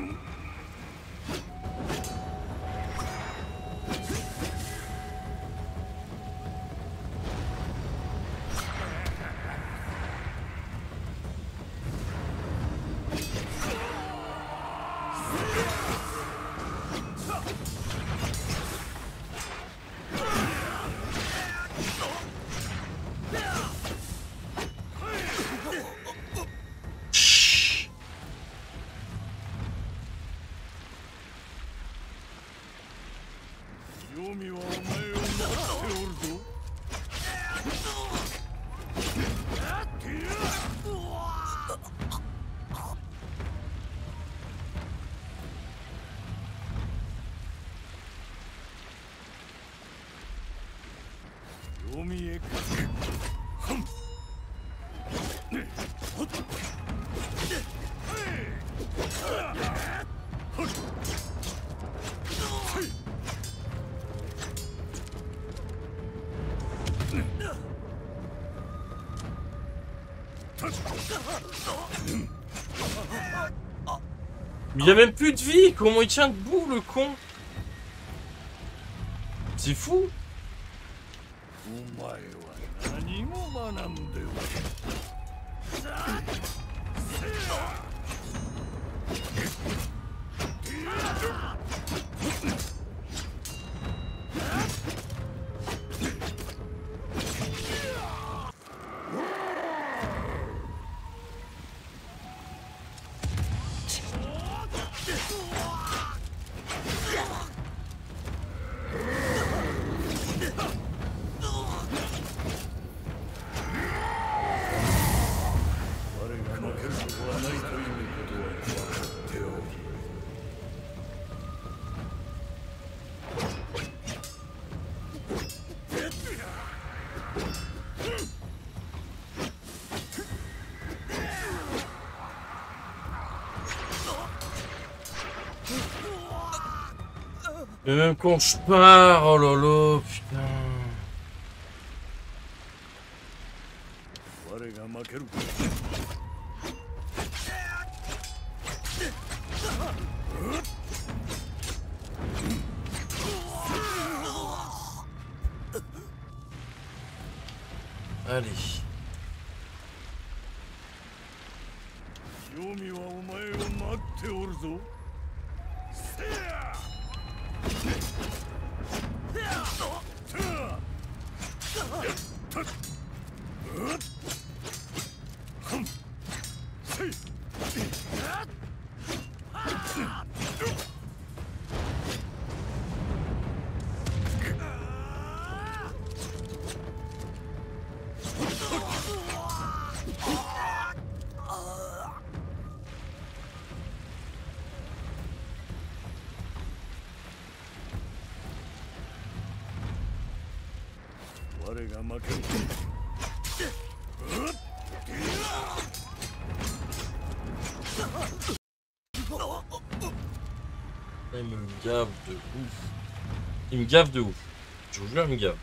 Il a même plus de vie. Comment il tient debout, le con? C'est fou. Et même quand je pars, oh là là, putain. Allez. Il me gave de ouf. Il me gave de ouf. Je vous jure, il me gave.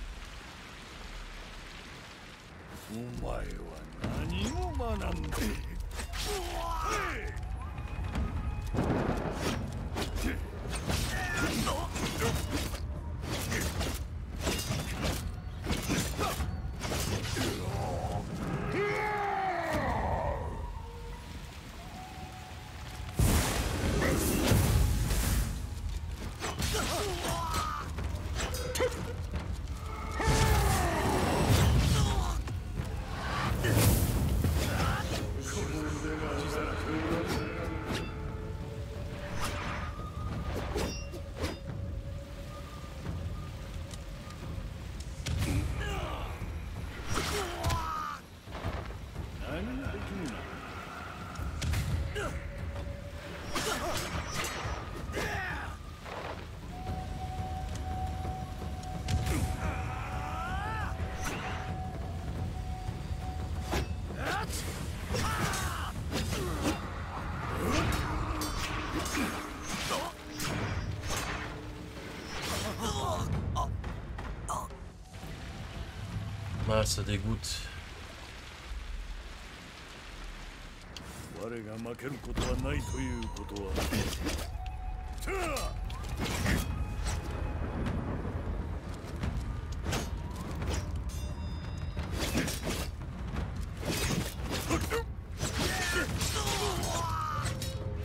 Ah, ça dégoûte.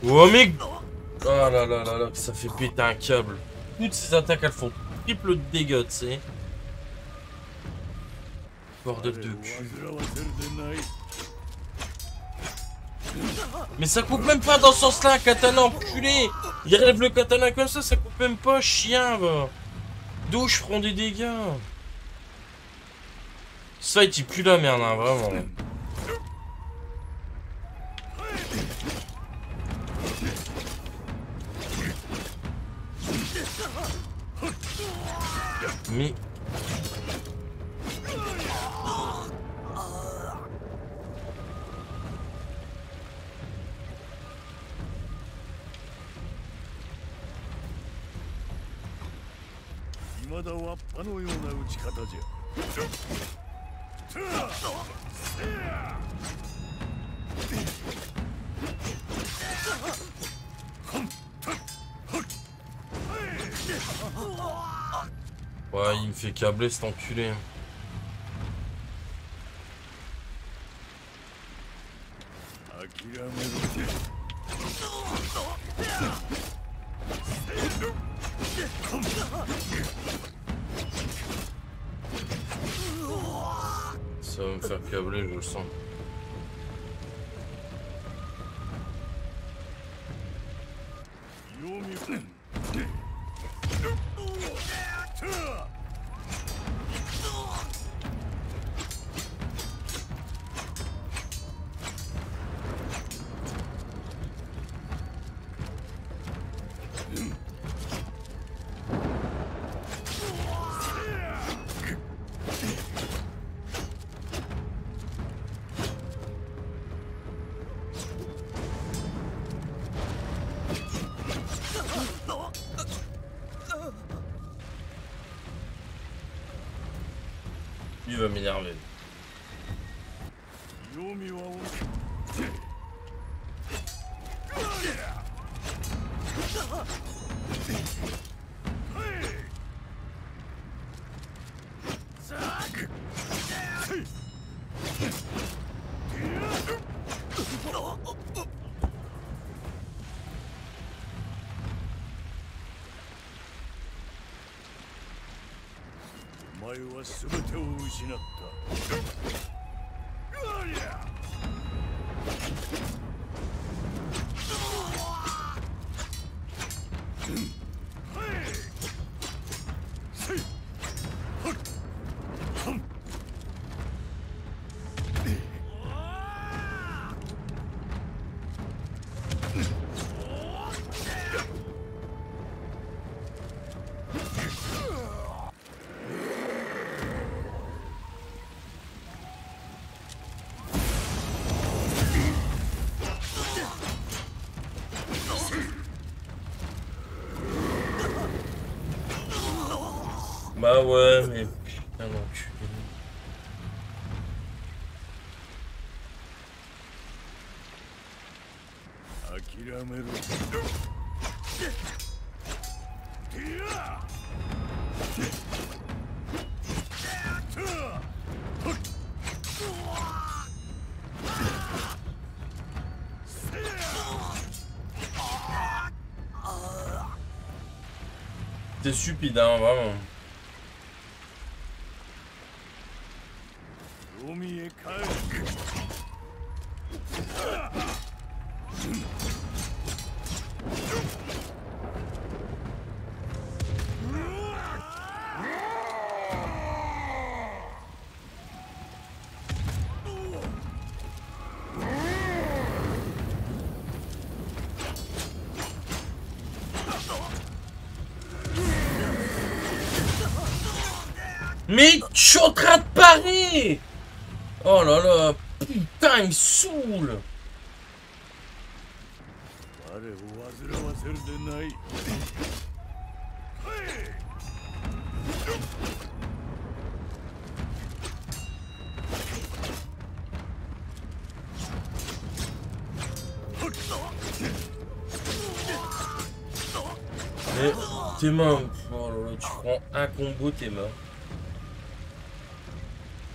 Oh mais... Oh là là là là, ça fait péter un câble. Toutes ces attaques, elles font triple de dégâts, tu sais. Bordel de cul. Mais ça coupe même pas dans ce sens-là, katana enculé. Il relève le katana comme ça, ça coupe même pas, chien, va. D'où je prends des dégâts. Ce fight, il pue la merde, hein, vraiment. Mais... Ouais, il me fait câbler cet enculé. Ça va me faire câbler, je le sens. Il va m'énerver. Bah ouais, mais putain d'enculé. T'es stupide, hein, vraiment. Mais je suis en train de parer. Oh là là, putain, il me saoule. Mais t'es mort. Oh là là, tu prends un combo, t'es mort.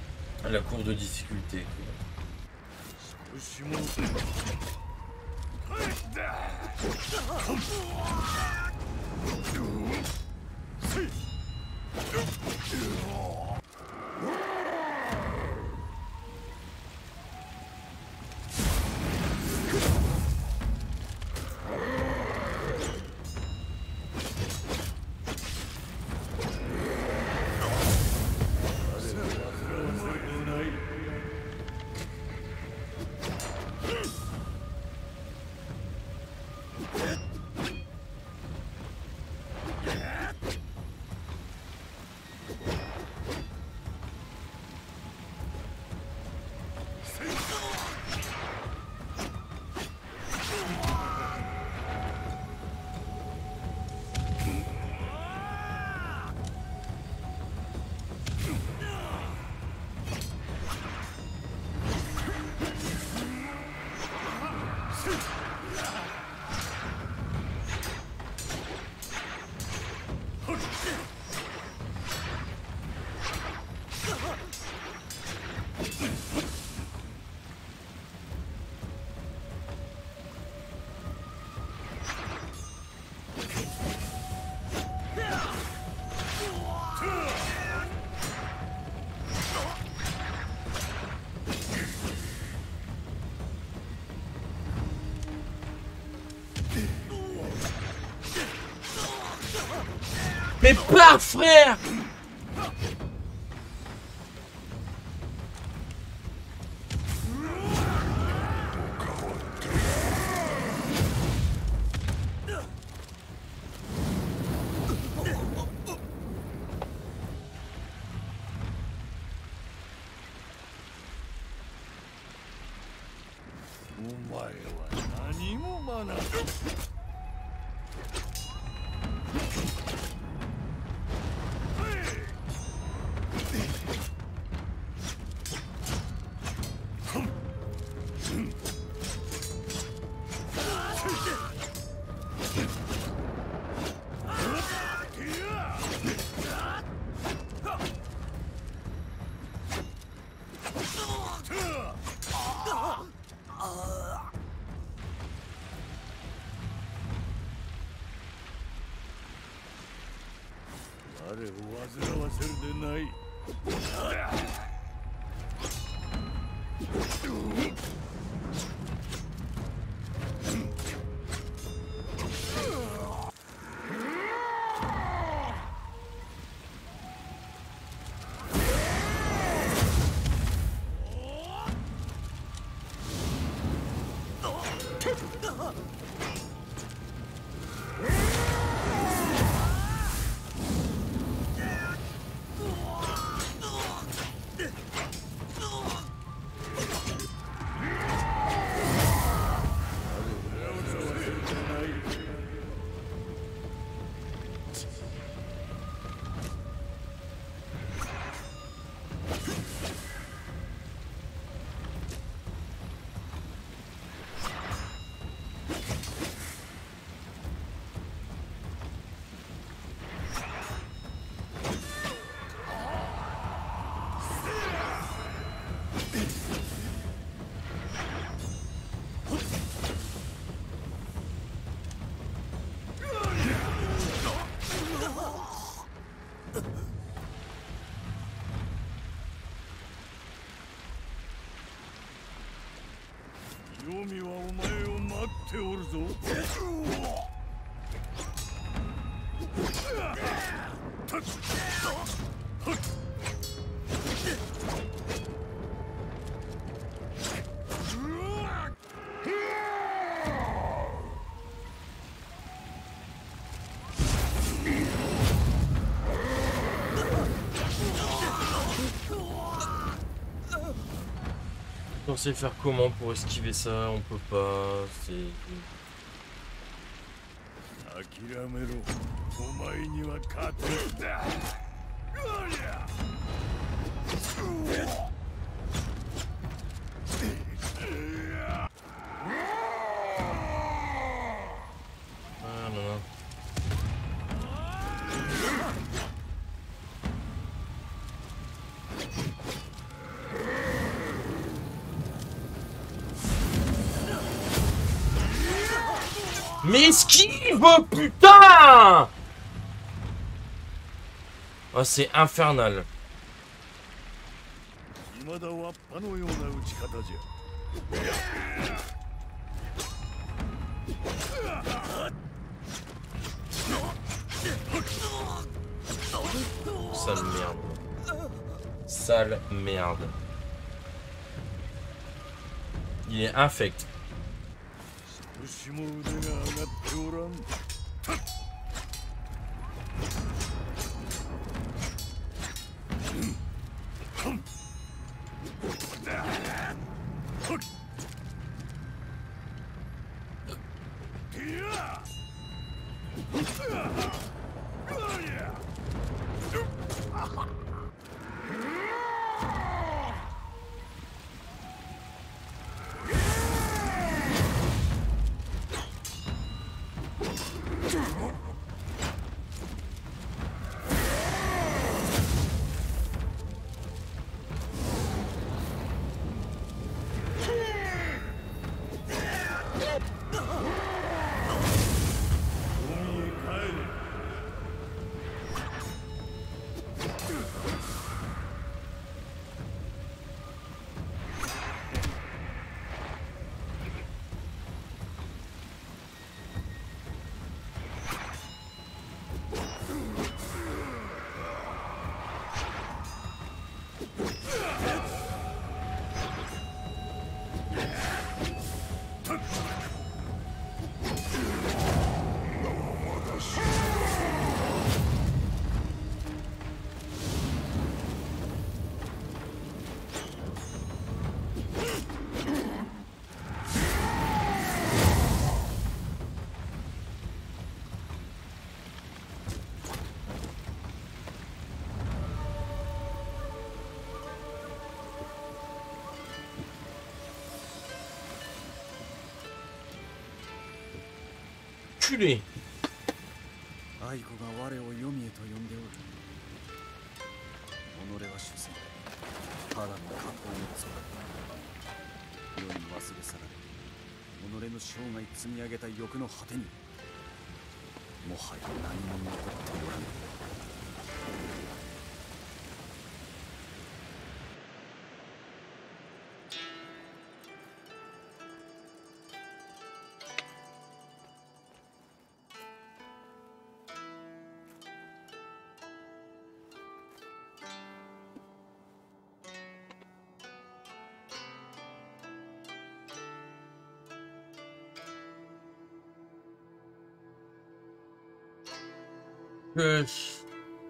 La courbe de difficulté. Mais pas, frère! 黄泉はお前を待っておるぞ。 On sait faire comment pour esquiver ça, on peut pas, c'est... 諦めろ、お前には勝てんだ。 Ah non, non. Mais esquive, putain! Oh, c'est infernal. 未だわっぱのような打ち方じゃ。 Sale merde. Sale merde. Il est infect. 少しも腕が上がっておらん。 Culé. 愛子が我を黄泉へと呼んでおる。己は主戦。ただの過去の罪。世に忘れ去られ、己の生涯積み上げた欲の果てに、もはや何も残っておらぬ。 Gosh.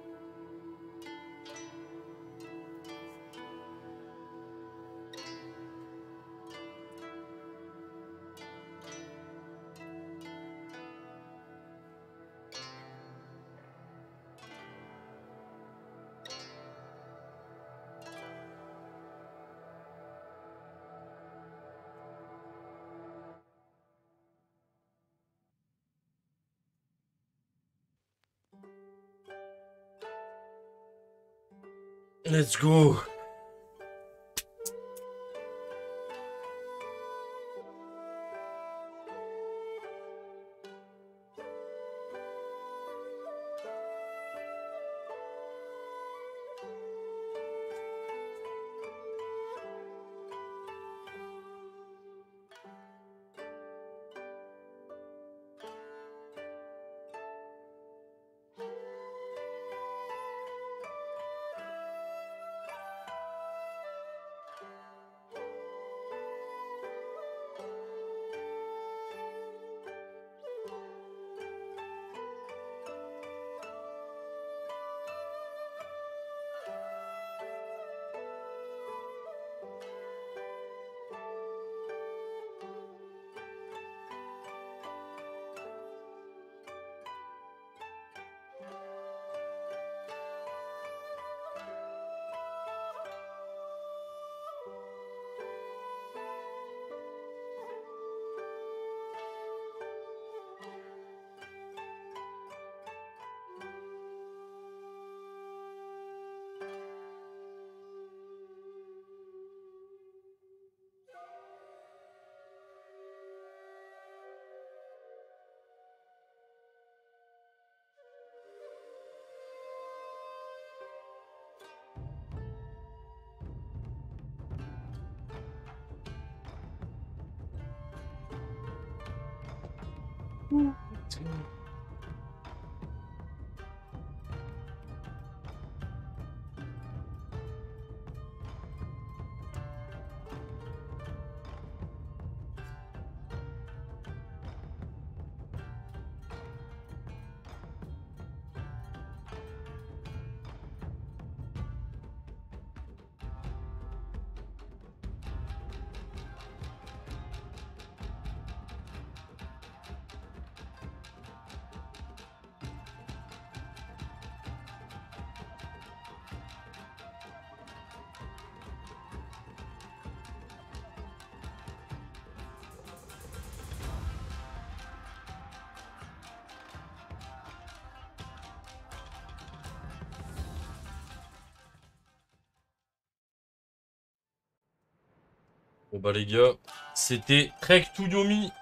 Let's go. Bon bah les gars, c'était Trek to Yomi.